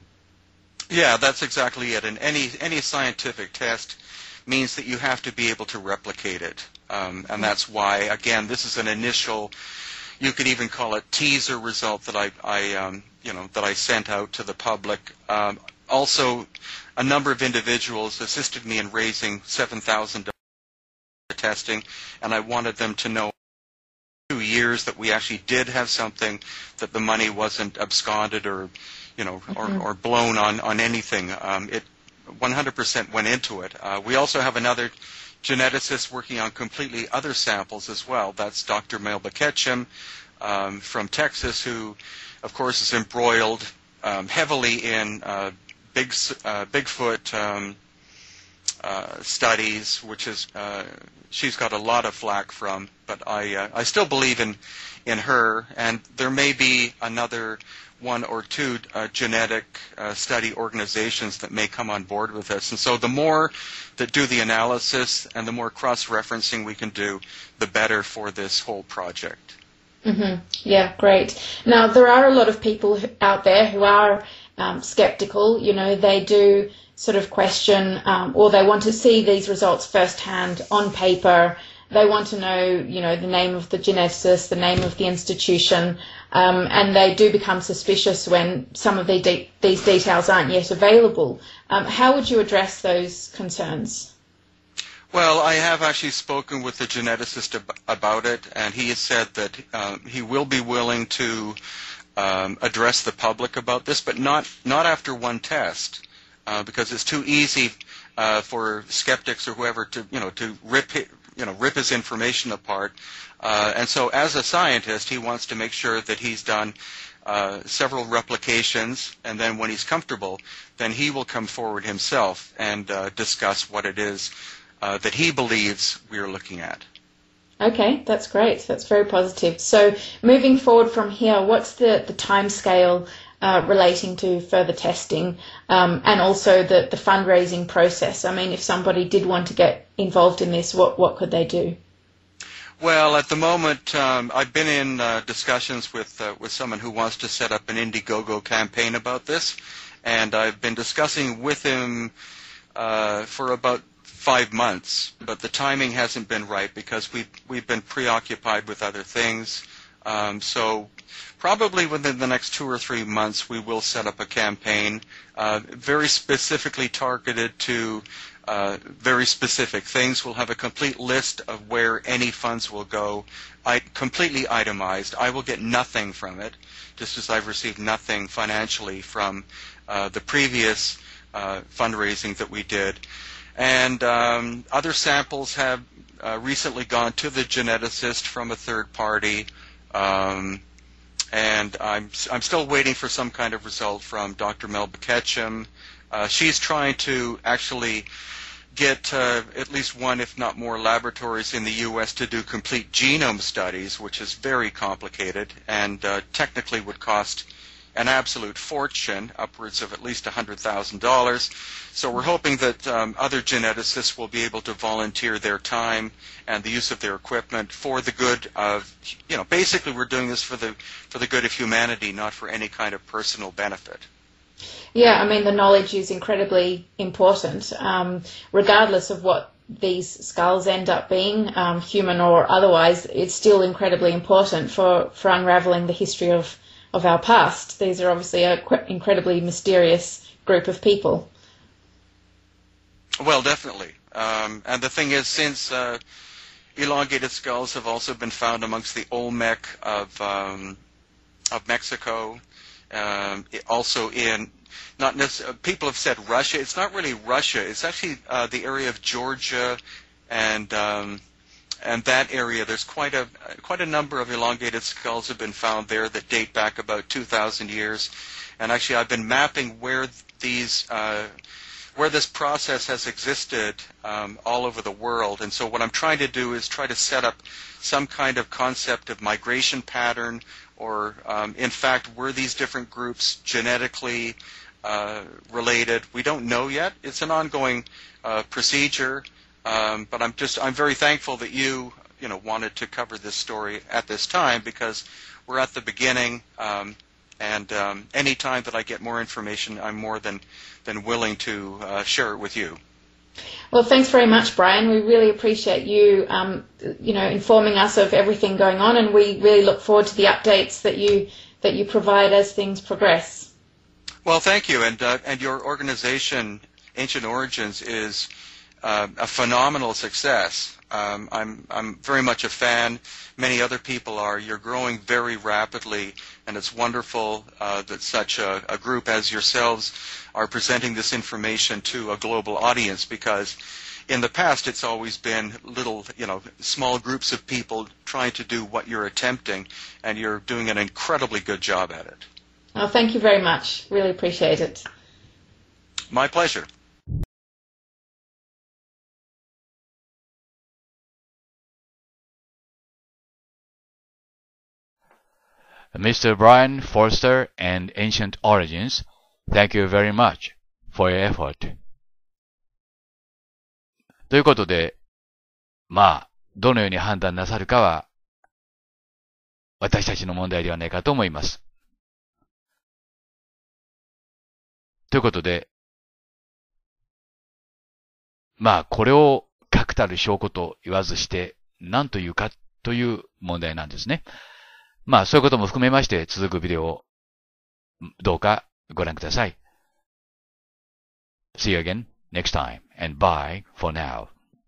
Yeah, that's exactly it. And any any scientific test means that you have to be able to replicate it. Um, and that's why, again, this is an initial, you could even call it teaser result that I, I um, you know, that I sent out to the public. Um, also, a number of individuals assisted me in raising seven thousand dollars for testing, and I wanted them to know two years that we actually did have something, that the money wasn't absconded or, you know, or, Mm-hmm. or blown on, on anything. Um, it one hundred percent went into it. Uh, we also have another geneticist working on completely other samples as well. That's Doctor Melba Ketchum um, from Texas, who, of course, is embroiled um, heavily in uh, big, uh, Bigfoot um, uh, studies, which is uh, she's got a lot of flack from. But I uh, I still believe in in her, and there may be another one or two uh, genetic uh, study organizations that may come on board with us. And so the more that do the analysis and the more cross-referencing we can do, the better for this whole project. Mm-hmm. Yeah, great. Now, there are a lot of people out there who are um, skeptical. You know, they do sort of question um, or they want to see these results firsthand on paper. They want to know, you know, the name of the geneticist, the name of the institution, um, and they do become suspicious when some of the de- these details aren't yet available. Um, how would you address those concerns? Well, I have actually spoken with the geneticist ab- about it, and he has said that um, he will be willing to um, address the public about this, but not not after one test, uh, because it's too easy uh, for skeptics or whoever to, you know, to rip it, you know, rip his information apart. Uh, and so as a scientist, he wants to make sure that he's done uh, several replications, and then when he's comfortable, then he will come forward himself and uh, discuss what it is uh, that he believes we're looking at. Okay, that's great. That's very positive. So moving forward from here, what's the, the time scale uh, relating to further testing um, and also the, the fundraising process? I mean, if somebody did want to get involved in this, what, what could they do? Well, at the moment, um, I've been in uh, discussions with uh, with someone who wants to set up an Indiegogo campaign about this, and I've been discussing with him uh, for about five months, but the timing hasn't been right because we've, we've been preoccupied with other things. Um, so probably within the next two or three months, we will set up a campaign uh, very specifically targeted to Uh, very specific things. We'll have a complete list of where any funds will go, I, completely itemized. I will get nothing from it, just as I've received nothing financially from uh, the previous uh, fundraising that we did. And um, other samples have uh, recently gone to the geneticist from a third party, um, and I'm, I'm still waiting for some kind of result from Doctor Melba Ketchum. Uh, she's trying to actually get uh, at least one, if not more, laboratories in the U S to do complete genome studies, which is very complicated and uh, technically would cost an absolute fortune, upwards of at least one hundred thousand dollars. So we're hoping that um, other geneticists will be able to volunteer their time and the use of their equipment for the good of, you know, basically we're doing this for the for the good of humanity, not for any kind of personal benefit. Yeah, I mean, the knowledge is incredibly important, um, regardless of what these skulls end up being, um, human or otherwise. It's still incredibly important for, for unraveling the history of, of our past. These are obviously an qu- incredibly mysterious group of people. Well, definitely. Um, and the thing is, since uh, elongated skulls have also been found amongst the Olmec of, um, of Mexico, um, also in Not necessarily, people have said Russia. It's not really Russia. It's actually uh, the area of Georgia, and um, and that area. There's quite a quite a number of elongated skulls have been found there that date back about two thousand years. And actually, I've been mapping where these, uh, where this process has existed um, all over the world. And so what I'm trying to do is try to set up some kind of concept of migration pattern, or um, in fact, were these different groups genetically uh, related? We don't know yet. It's an ongoing uh, procedure, um, but I'm just I'm very thankful that you you know wanted to cover this story at this time, because we're at the beginning. Um, And um, any time that I get more information, I'm more than, than willing to uh, share it with you. Well, thanks very much, Brian. We really appreciate you, um, you know, informing us of everything going on, and we really look forward to the updates that you that you provide as things progress. Well, thank you, and uh, and your organization, Ancient Origins, is uh, a phenomenal success. Um, I'm I'm very much a fan. Many other people are. You're growing very rapidly, and it's wonderful uh, that such a, a group as yourselves are presenting this information to a global audience, because in the past it's always been little, you know, small groups of people trying to do what you're attempting, and you're doing an incredibly good job at it. Oh, thank you very much. Really appreciate it. My pleasure. Mister Brian Forster and Ancient Origins, thank you very much for your effort. ということで、まあ、どのように判断なさるかは、私たちの問題ではないかと思います。ということで、まあ、これを確たる証拠と言わずして、何というかという問題なんですね。まあ、そういうことも含めまして、続くビデオをどうかご覧ください。See you again next time, and bye for now.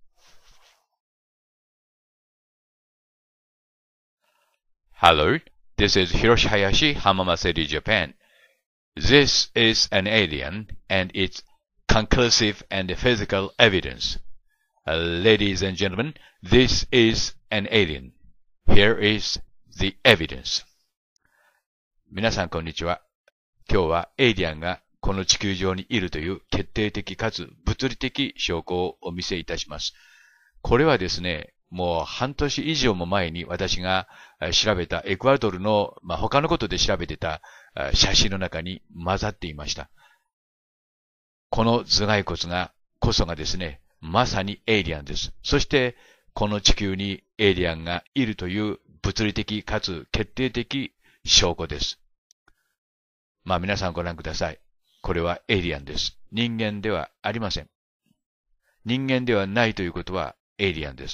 Hello, this is Hiroshi Hayashi, Hamamaseri, Japan. This is an alien, and it's conclusive and physical evidence. Uh, ladies and gentlemen, this is an alien. Here is the evidence. 皆さんこんにちは。今日はエイリアンがこの地球上にいるという決定的かつ物理的証拠をお見せいたします。これはですね、もう半年以上も前に私が調べたエクアドルの、まあ、他のことで調べてた写真の中に混ざっていました。この頭蓋骨がこそがですね、まさにエイリアンです。そしてこの地球にエイリアンがいるという物理的かつ決定的証拠です。まあ皆さんご覧ください。これはエイリアンです。人間ではありません。人間ではないということはエイリアンです。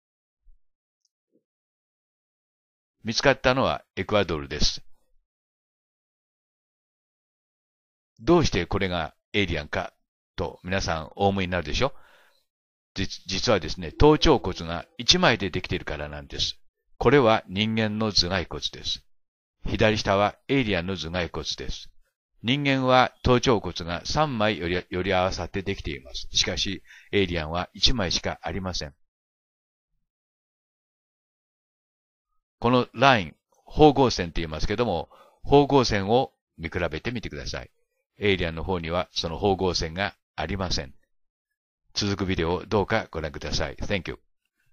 見つかったのはエクアドルです。どうしてこれがエイリアンかと皆さんお思いになるでしょ？実はですね、頭頂骨が一枚でできているからなんです。これは人間の頭蓋骨です。左下はエイリアンの頭蓋骨です。人間は頭頂骨が三枚より、より合わさってできています。しかし、エイリアンは一枚しかありません。このライン、縫合線って言いますけども、縫合線を見比べてみてください。エイリアンの方にはその縫合線がありません。続くビデオをどうかご覧ください。Thank you.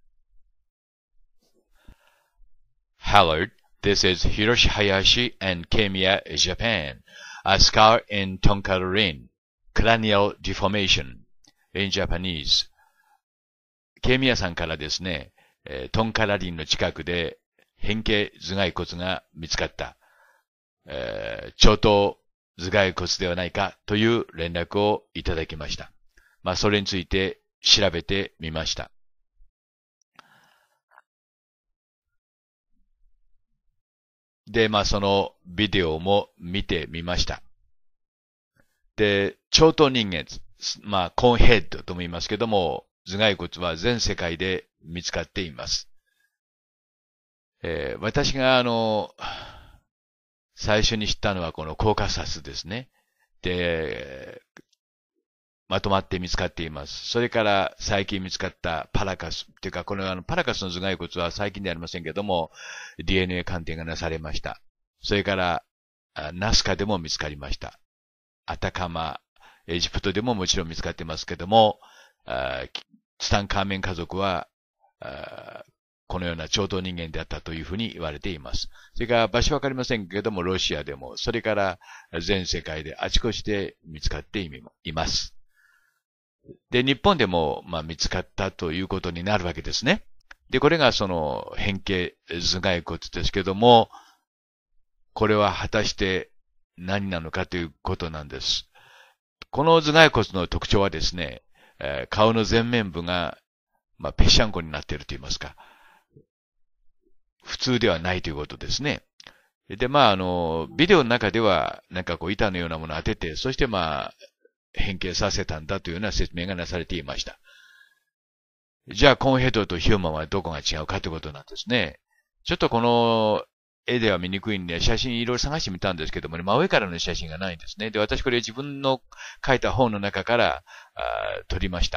Hello, this is Hiroshi Hayashi and Kemiya, Japan. A scar in Tonkarin, cranial deformation in Japanese. ケミヤさんからですね、えー、トンカラリンの近くで変形頭蓋骨が見つかった、えー、長頭頭蓋骨ではないかという連絡をいただきました。まあ、それについて調べてみました。で、まあ、そのビデオも見てみました。で、長頭人間、まあ、コーンヘッドとも言いますけども、頭蓋骨は全世界で見つかっています。えー、私があの、最初に知ったのはこのコーカサスですね。で、まとまって見つかっています。それから最近見つかったパラカス。っていうか、このあのパラカスの頭蓋骨は最近ではありませんけども、ディーエヌエー 鑑定がなされました。それから、ナスカでも見つかりました。 アタカマ、エジプトでももちろん見つかってますけども、ツタンカーメン家族は、このような超等人間であったというふうに言われています。それから場所わかりませんけども、ロシアでも、それから全世界であちこちで見つかっています。で、日本でも、まあ、見つかったということになるわけですね。で、これがその変形頭蓋骨ですけども、これは果たして何なのかということなんです。この頭蓋骨の特徴はですね、えー、顔の前面部が、まあ、ぺしゃんこになっていると言いますか、普通ではないということですね。で、まあ、あの、ビデオの中では、なんかこう板のようなものを当てて、そしてまあ、変形させたんだというような説明がなされていました。じゃあ、コーンヘッドとヒューマンはどこが違うかということなんですね。ちょっとこの絵では見にくいんで、写真いろいろ探してみたんですけども、ね、真上からの写真がないんですね。で、私これ自分の書いた本の中から撮りました。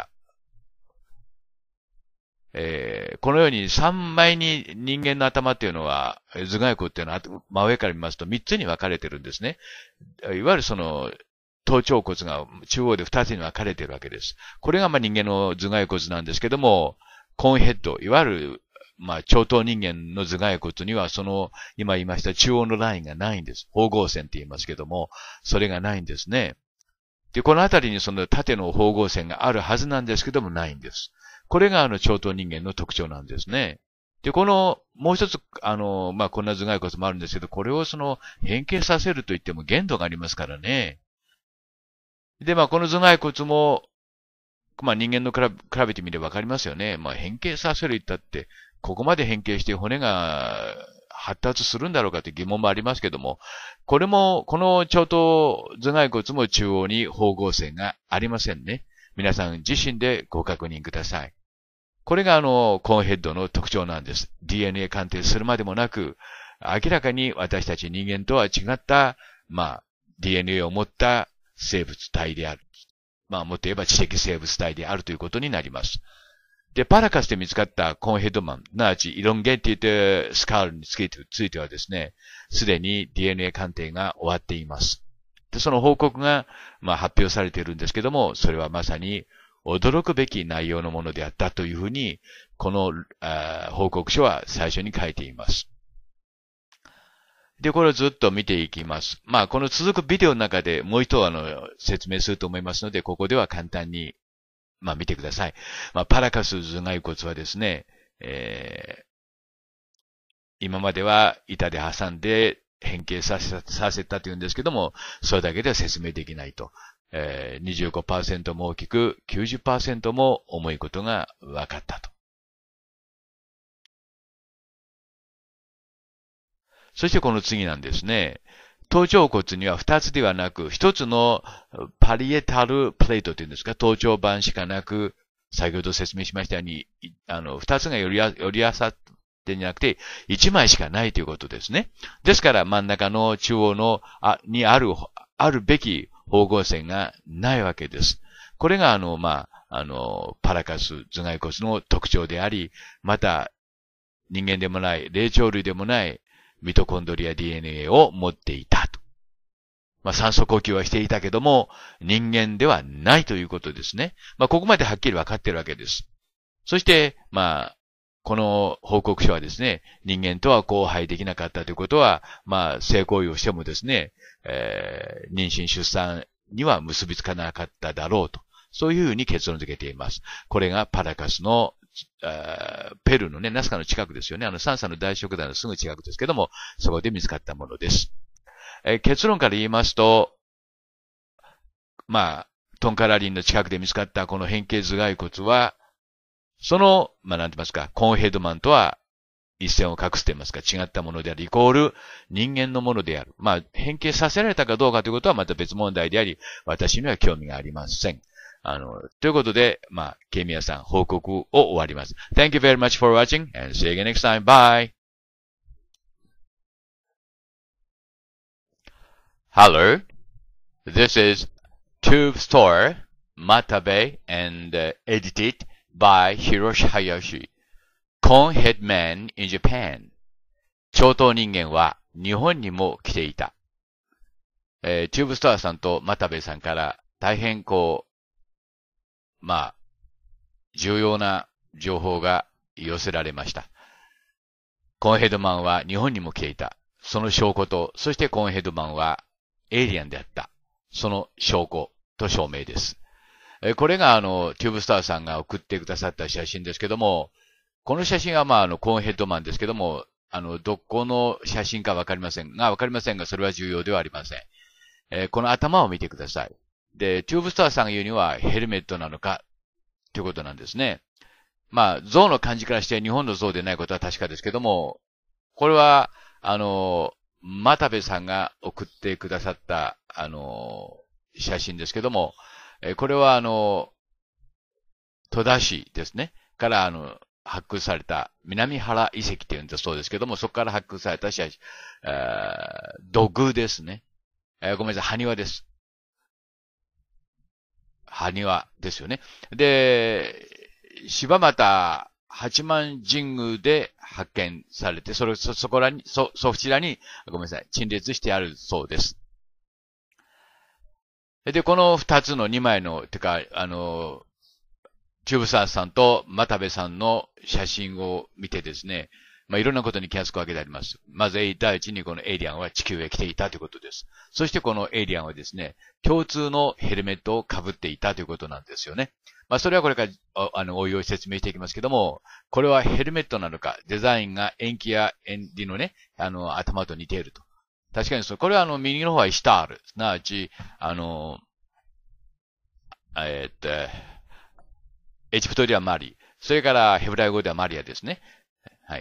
えー、このようにさんまいに人間の頭っていうのは、頭蓋骨っていうのは真上から見ますとみっつに分かれてるんですね。いわゆるその、頭頂骨が中央でふたつに分かれているわけです。これがまあ人間の頭蓋骨なんですけども、コーンヘッド、いわゆるまあ超等人間の頭蓋骨にはその今言いました中央のラインがないんです。縫合線って言いますけども、それがないんですね。で、このあたりにその縦の縫合線があるはずなんですけどもないんです。これがあの超等人間の特徴なんですね。で、この、もう一つ、あの、まあ、こんな頭蓋骨もあるんですけど、これをその変形させると言っても限度がありますからね。で、まあ、この頭蓋骨も、まあ、人間の比べ、比べてみればわかりますよね。まあ、変形させる言ったって、ここまで変形して骨が発達するんだろうかって疑問もありますけども、これも、この超等頭蓋骨も中央に縫合線がありませんね。皆さん自身でご確認ください。これがあの、コーンヘッドの特徴なんです。ディーエヌエー 鑑定するまでもなく、明らかに私たち人間とは違った、まあ、ディーエヌエー を持った生物体である。まあ、もっと言えば知的生物体であるということになります。で、パラカスで見つかったコーンヘッドマン、なわち、イロンゲーティテスカールについてはですね、すでに ディーエヌエー 鑑定が終わっています。で、その報告が、まあ、発表されているんですけども、それはまさに驚くべき内容のものであったというふうに、この報告書は最初に書いています。で、これをずっと見ていきます。まあ、この続くビデオの中でもう一度あの、説明すると思いますので、ここでは簡単に、まあ、見てください。まあ、パラカス頭蓋骨はですね、えー、今までは板で挟んで変形させた、させたというんですけども、それだけでは説明できないと。えー、にじゅうごパーセント も大きく、きゅうじゅっパーセント も重いことが分かったと。そしてこの次なんですね。頭頂骨にはふたつではなく、ひとつのパリエタルプレートというんですか、頭頂板しかなく、先ほど説明しましたように、あの、ふたつがよりあ、よりあさってじゃなくて、いちまいしかないということですね。ですから真ん中の中央の、あ、にある、あるべき縫合線がないわけです。これがあの、まあ、あの、パラカス頭蓋骨の特徴であり、また、人間でもない、霊長類でもない、ミトコンドリア ディーエヌエー を持っていたと。まあ、酸素呼吸はしていたけども、人間ではないということですね。まあ、ここまではっきり分かっているわけです。そして、まあ、この報告書はですね、人間とは交配できなかったということは、まあ、性行為をしてもですね、えー、妊娠出産には結びつかなかっただろうと。そういうふうに結論付けています。これがパラカスのペルーのね、ナスカの近くですよね。あの、サンサの大食団のすぐ近くですけども、そこで見つかったものです。えー、結論から言いますと、まあ、トンカラリンの近くで見つかったこの変形頭蓋骨は、その、まあ、なんて言いますか、コーンヘッドマンとは一線を画すと言いますか、違ったものである、イコール人間のものである。まあ、変形させられたかどうかということはまた別問題であり、私には興味がありません。あの、ということで、まあ、ケイミヤさん、報告を終わります。Thank you very much for watching and see you again next time. Bye! Hello, this is Tube Store, Matabe, and uh, edited by Hiroshi Hayashi. Conehead Man in Japan. 超等人間は日本にも来ていた。 えー、チューブスターさんと又部さんから大変こう、まあ、重要な情報が寄せられました。コーンヘッドマンは日本にも来ていた。その証拠と、そしてコーンヘッドマンはエイリアンであった。その証拠と証明です。えー、これがあの、チューブスターさんが送ってくださった写真ですけども、この写真はまああの、コーンヘッドマンですけども、あの、どこの写真かわかりませんが、わかりませんが、それは重要ではありません。えー、この頭を見てください。で、チューブスターさんが言うにはヘルメットなのか、ということなんですね。まあ、象の感じからして日本の象でないことは確かですけども、これは、あの、又部さんが送ってくださった、あの、写真ですけども、えー、これはあの、戸田市ですね。から、あの、発掘された南原遺跡っていうんだそうですけども、そこから発掘された写真、土偶ですね。えー、ごめんなさい、埴輪です。埴輪ですよね。で、柴又八幡神宮で発見されて、それ、そ、そこらに、そ、そちらに、ごめんなさい、陳列してあるそうです。で、この二つの二枚の、てか、あの、チューブスターさんと又部さんの写真を見てですね、まあ、いろんなことに気がつくわけであります。まず、第一にこのエイリアンは地球へ来ていたということです。そしてこのエイリアンはですね、共通のヘルメットを被っていたということなんですよね。まあ、それはこれから、あの、おいおい説明していきますけども、これはヘルメットなのか、デザインが延期や円利のね、あの、頭と似ていると。確かにそう、これはあの、右の方はイシュタール。すなわち、あの、えー、っと、エジプトではマリ。それからヘブライ語ではマリアですね。はい。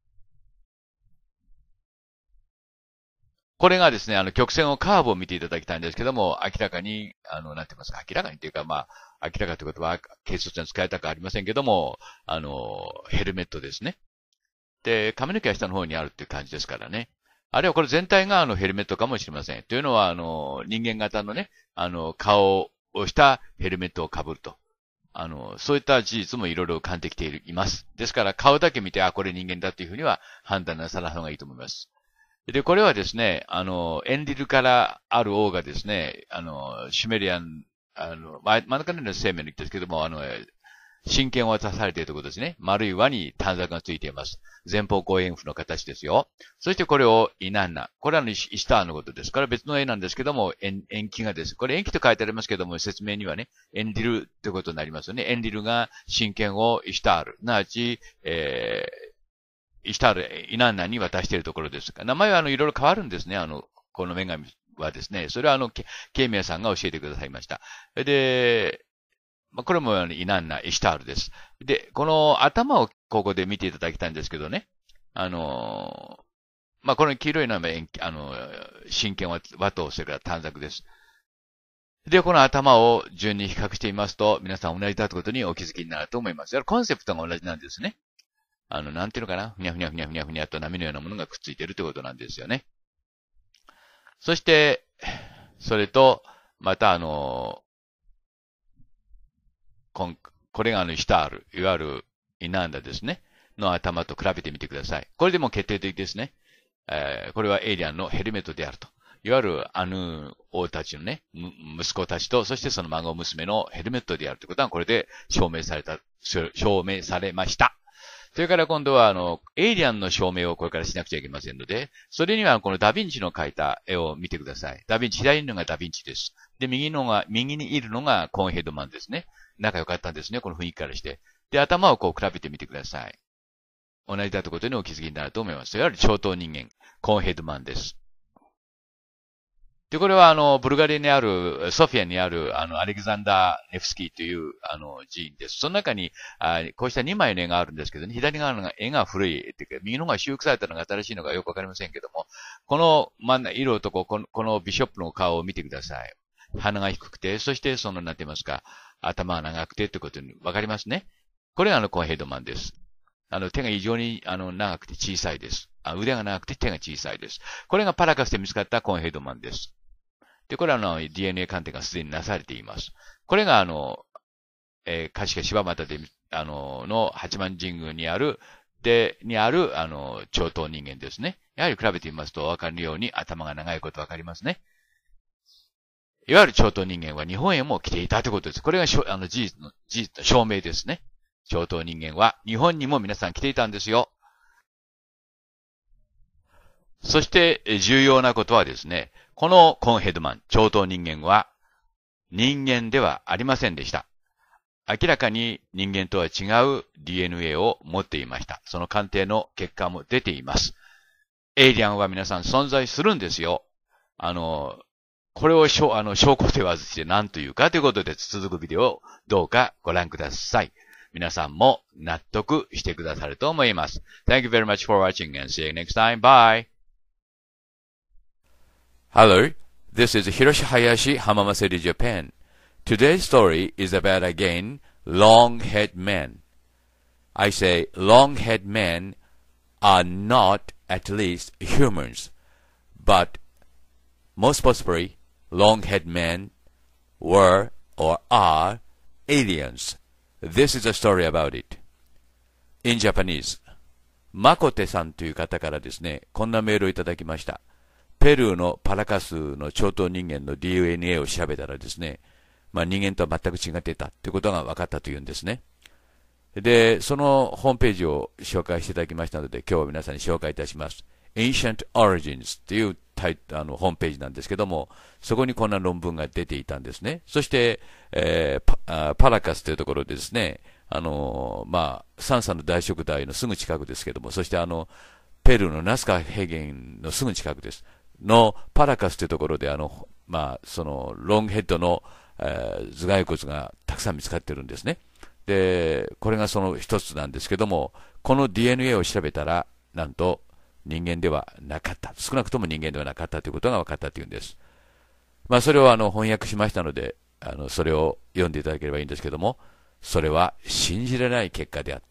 これがですね、あの、曲線をカーブを見ていただきたいんですけども、明らかに、あの、なんて言いますか、明らかにというか、まあ、明らかということは、軽率に使いたくありませんけども、あの、ヘルメットですね。で、髪の毛は下の方にあるっていう感じですからね。あるいはこれ全体があのヘルメットかもしれません。というのは、あの、人間型のね、あの、顔をしたヘルメットを被ると。あの、そういった事実もいろいろ感じてきています。ですから、顔だけ見て、あ、これ人間だっていうふうには判断なさらない方がいいと思います。で、これはですね、あの、エンリルからある王がですね、あの、シュメリアン、あの、真ん中の生命の言ってですけども、あの、神剣を渡されているということですね。丸い輪に短冊がついています。前方後円符の形ですよ。そしてこれをイナンナ。これはイシュターのことです。これは別の絵なんですけども、延期がです。これ延期と書いてありますけども、説明にはね、エンリルということになりますよね。エンリルが神剣をイシュタール。なわち、えー、イシュタール、イナンナに渡しているところです。名前はあの、いろいろ変わるんですね。あの、この女神はですね。それはあの、ケイミヤさんが教えてくださいました。で、まあ、これもイナンナ、イシュタールです。で、この頭をここで見ていただきたいんですけどね。あのー、まあ、この黄色いのは、あの、真剣和刀、それから短冊です。で、この頭を順に比較してみますと、皆さん同じだということにお気づきになると思います。コンセプトが同じなんですね。あの、なんていうのかな、ふにゃふにゃふにゃふにゃふにゃと波のようなものがくっついているということなんですよね。そして、それと、またあの、これがあの、イシュタール、いわゆるイナンダですね。の頭と比べてみてください。これでも決定的ですね。えー、これはエイリアンのヘルメットであると。いわゆるアヌー王たちのね、息子たちと、そしてその孫娘のヘルメットであるということは、これで証明された、証明されました。それから今度は、あの、エイリアンの証明をこれからしなくちゃいけませんので、それにはこのダヴィンチの描いた絵を見てください。ダヴィンチ、左のがダヴィンチです。で、右のが、右にいるのがコーンヘッドマンですね。仲良かったんですね、この雰囲気からして。で、頭をこう比べてみてください。同じだということにお気づきになると思います。いわゆる超等人間、コーンヘッドマンです。で、これはあの、ブルガリアにある、ソフィアにある、あの、アレクザンダー・ネフスキーという、あの、寺院です。その中に、あこうしたにまいの絵があるんですけどね、左側の絵が古い、っていうか、右の方が修復されたのが新しいのかよくわかりませんけども、この真ん中、色とこの、このビショップの顔を見てください。鼻が低くて、そしてその、なんて言いますか、頭が長くてってことにわかりますね。これがあの、コーンヘッドマンです。あの、手が異常に、あの、長くて小さいです。あ腕が長くて手が小さいです。これがパラカスで見つかったコーンヘッドマンです。で、これはあの、ディーエヌエー 鑑定がすでになされています。これがあの、えー、かしか柴又で、あの、の八幡神宮にある、で、にある、あの、超等人間ですね。やはり比べてみますと分かるように頭が長いこと分かりますね。 いわゆる超等人間は日本へも来ていたということです。これがしょあの事実の、事実の証明ですね。超等人間は日本にも皆さん来ていたんですよ。そして重要なことはですね、このコンヘッドマン、超等人間は人間ではありませんでした。明らかに人間とは違う ディーエヌエー を持っていました。その鑑定の結果も出ています。エイリアンは皆さん存在するんですよ。あの、これをしょあの証拠手はずして何というかということで続くビデオをどうかご覧ください。皆さんも納得してくださると思います。Thank you very much for watching and see you next time. Bye! Hello, this is Hiroshi Hayashi, Hamamaseri, Japan. Today's story is about again long-haired men. I say long-haired men are not at least humans, but most possibly long-haired men were or are aliens. This is a story about it. In Japanese, マコテさんという方からですね、こんなメールをいただきました。ペルーのパラカスの超等人間の ディーエヌエー を調べたらですね、まあ人間とは全く違っていたということが分かったというんですね。で、そのホームページを紹介していただきましたので、今日は皆さんに紹介いたします。Ancient Origins というタイあのホームページなんですけども、そこにこんな論文が出ていたんですね。そして、えー、パ, パラカスというところでですね、あの、まあ、サンサの大食台のすぐ近くですけども、そしてあの、ペルーのナスカ平原のすぐ近くです。のパラカスというところで、あの、まあ、その、ロングヘッドの、えー、頭蓋骨がたくさん見つかってるんですね。で、これがその一つなんですけども、この ディーエヌエー を調べたら、なんと人間ではなかった。少なくとも人間ではなかったということが分かったというんです。まあ、それをあの翻訳しましたので、あの、それを読んでいただければいいんですけども、それは信じられない結果であった。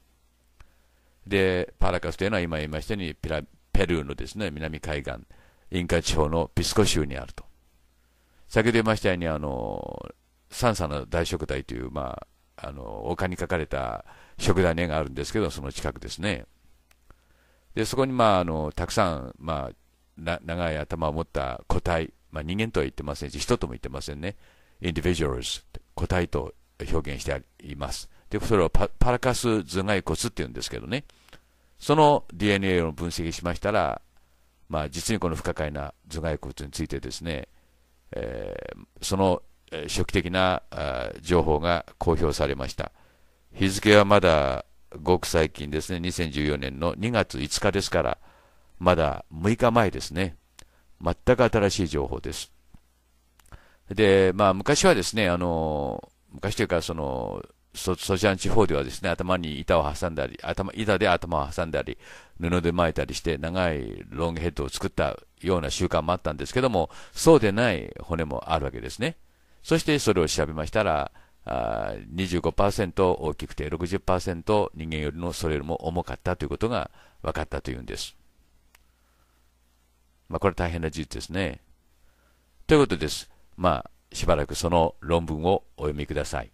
で、パラカスというのは今言いましたように、ピラペルーのですね、南海岸、インカ地方のピスコ州にあると。先ほど言いましたように、あの、サンサの大食台という、まあ、あの、丘に書かれた食台の絵があるんですけど、その近くですね。で、そこに、まあ、あの、たくさん、まあ、な長い頭を持った個体、まあ、人間とは言ってませんし、人とも言ってませんね。individuals、個体と表現しています。で、それを パ, パラカス頭蓋骨って言うんですけどね。その ディーエヌエー を分析しましたら、まあ、実にこの不可解な頭蓋骨についてですね、えー、その初期的な情報が公表されました。日付はまだごく最近ですね、にせんじゅうよねんのにがついつかですから、まだむいかまえですね。全く新しい情報です。で、まあ、昔はですね、あの、昔というか、その、ソ, ソジアン地方ではですね、頭に板を挟んだり、頭、板で頭を挟んだり、布で巻いたりして、長いロングヘッドを作ったような習慣もあったんですけども、そうでない骨もあるわけですね。そしてそれを調べましたら、あ にじゅうごパーセント 大きくて ろくじゅっパーセント 人間よりのそれよりも重かったということが分かったというんです。まあ、これ大変な事実ですね。ということです。まあ、しばらくその論文をお読みください。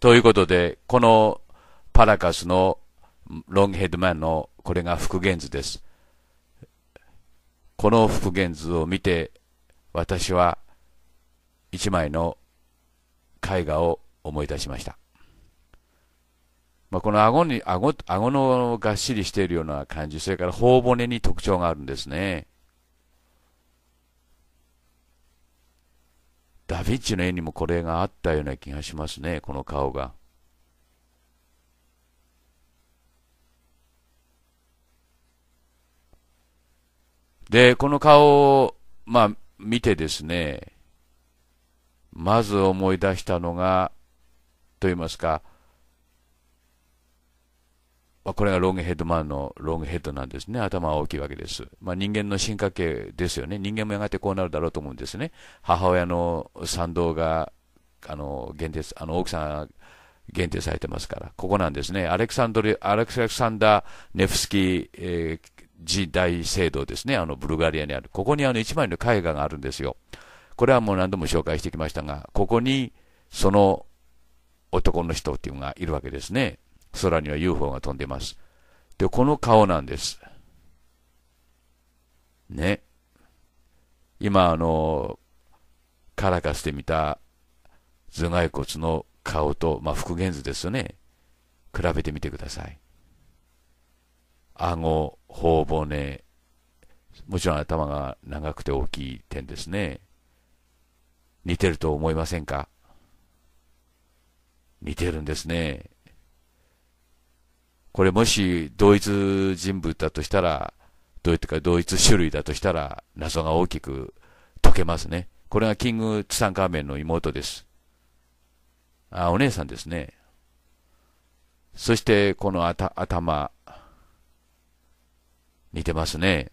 ということで、このパラカスのロングヘッドマンのこれが復元図です。この復元図を見て、私は一枚の絵画を思い出しました。まあ、この顎に、顎、顎のがっしりしているような感じ、それから頬骨に特徴があるんですね。ダヴィンチの絵にもこれがあったような気がしますね、この顔が。で、この顔を、まあ、見てですね、まず思い出したのが、と言いますか、まあ、これがロングヘッドマンのロングヘッドなんですね。頭は大きいわけです。まあ、人間の進化系ですよね。人間もやがてこうなるだろうと思うんですね。母親の産道が、あの、限定、あの、奥さんが限定されてますから。ここなんですね。アレクサンドリ、アレクサンダー・ネフスキー、えー時代聖堂ですね。あの、ブルガリアにある。ここにあの一枚の絵画があるんですよ。これはもう何度も紹介してきましたが、ここにその男の人っていうのがいるわけですね。空には ユーフォー が飛んでます。で、この顔なんです。ね。今あの、カラカスで見た頭蓋骨の顔と、まあ復元図ですよね。比べてみてください。顎、頬骨、もちろん頭が長くて大きい点ですね。似てると思いませんか？似てるんですね。これもし同一人物だとしたら、どういったか同一種類だとしたら、謎が大きく解けますね。これがキング・ツタンカーメンの妹です。あ、お姉さんですね。そしてこの頭、似てますね。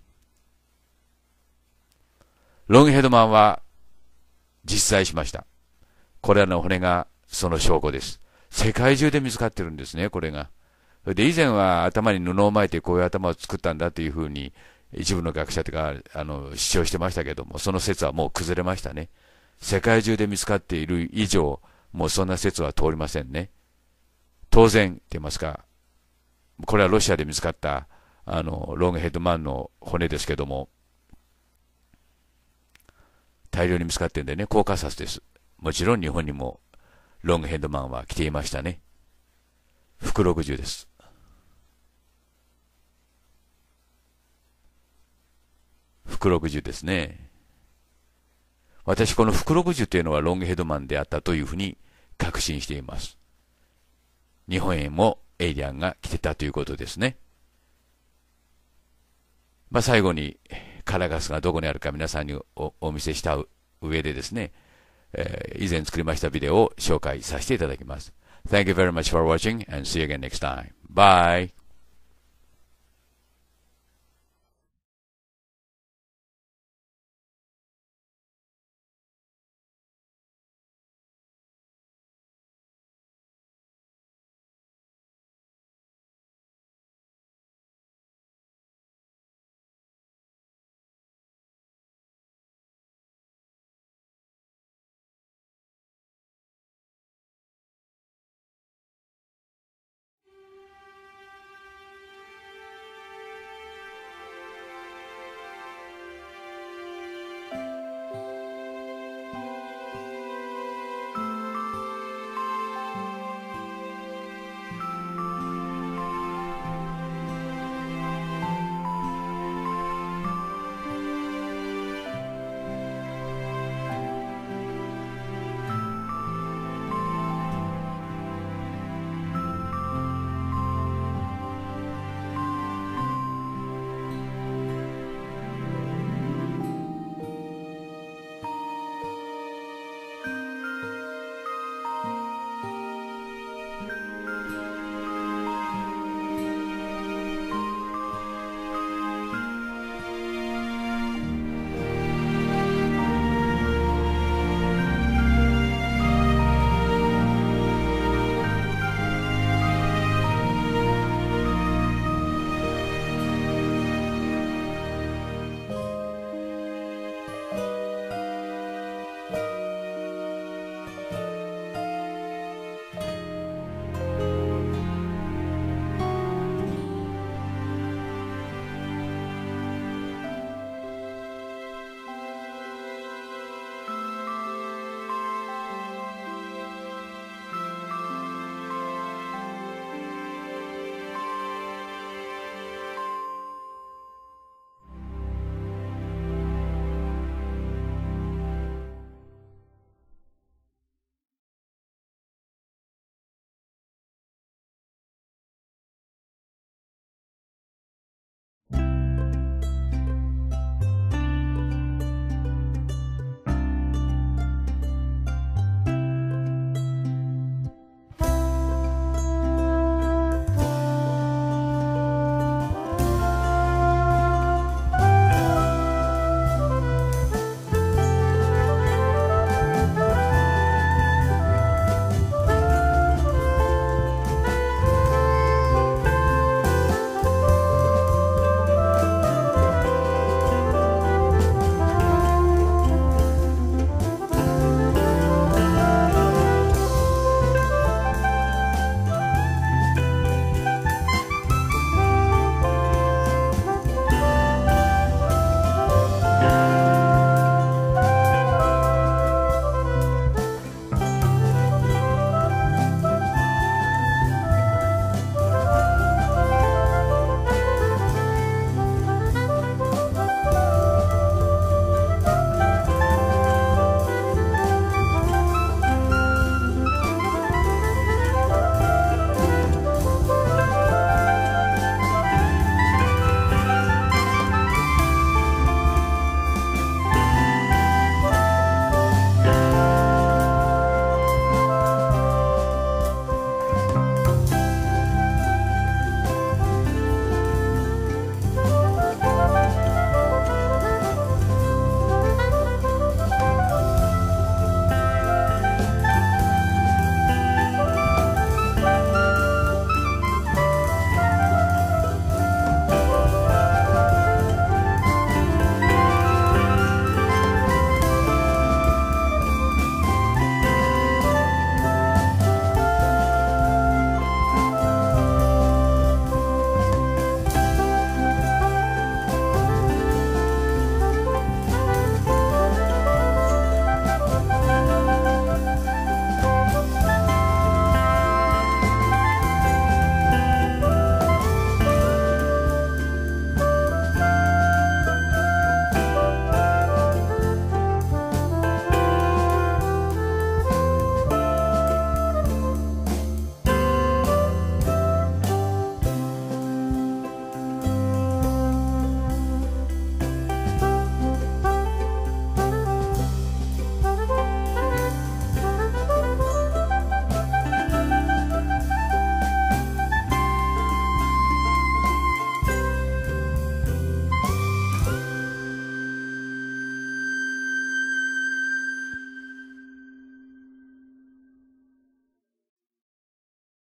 ロングヘッドマンは実在しました。これらの骨がその証拠です。世界中で見つかってるんですね、これが。で、以前は頭に布を巻いてこういう頭を作ったんだというふうに一部の学者とかあの主張してましたけども、その説はもう崩れましたね。世界中で見つかっている以上、もうそんな説は通りませんね。当然って言いますか、これはロシアで見つかったあの、ロングヘッドマンの骨ですけども、大量に見つかってんでね、コーカサスです。もちろん日本にもロングヘッドマンは来ていましたね。福ろくじゅうです。福ろくじゅうですね。私この福ろくじゅうというのはロングヘッドマンであったというふうに確信しています。日本へもエイリアンが来てたということですね。まあ、最後にカラガスがどこにあるか皆さんに お, お見せした上でですね、えー、以前作りましたビデオを紹介させていただきます。Thank you very much for watching and see you again next time. Bye!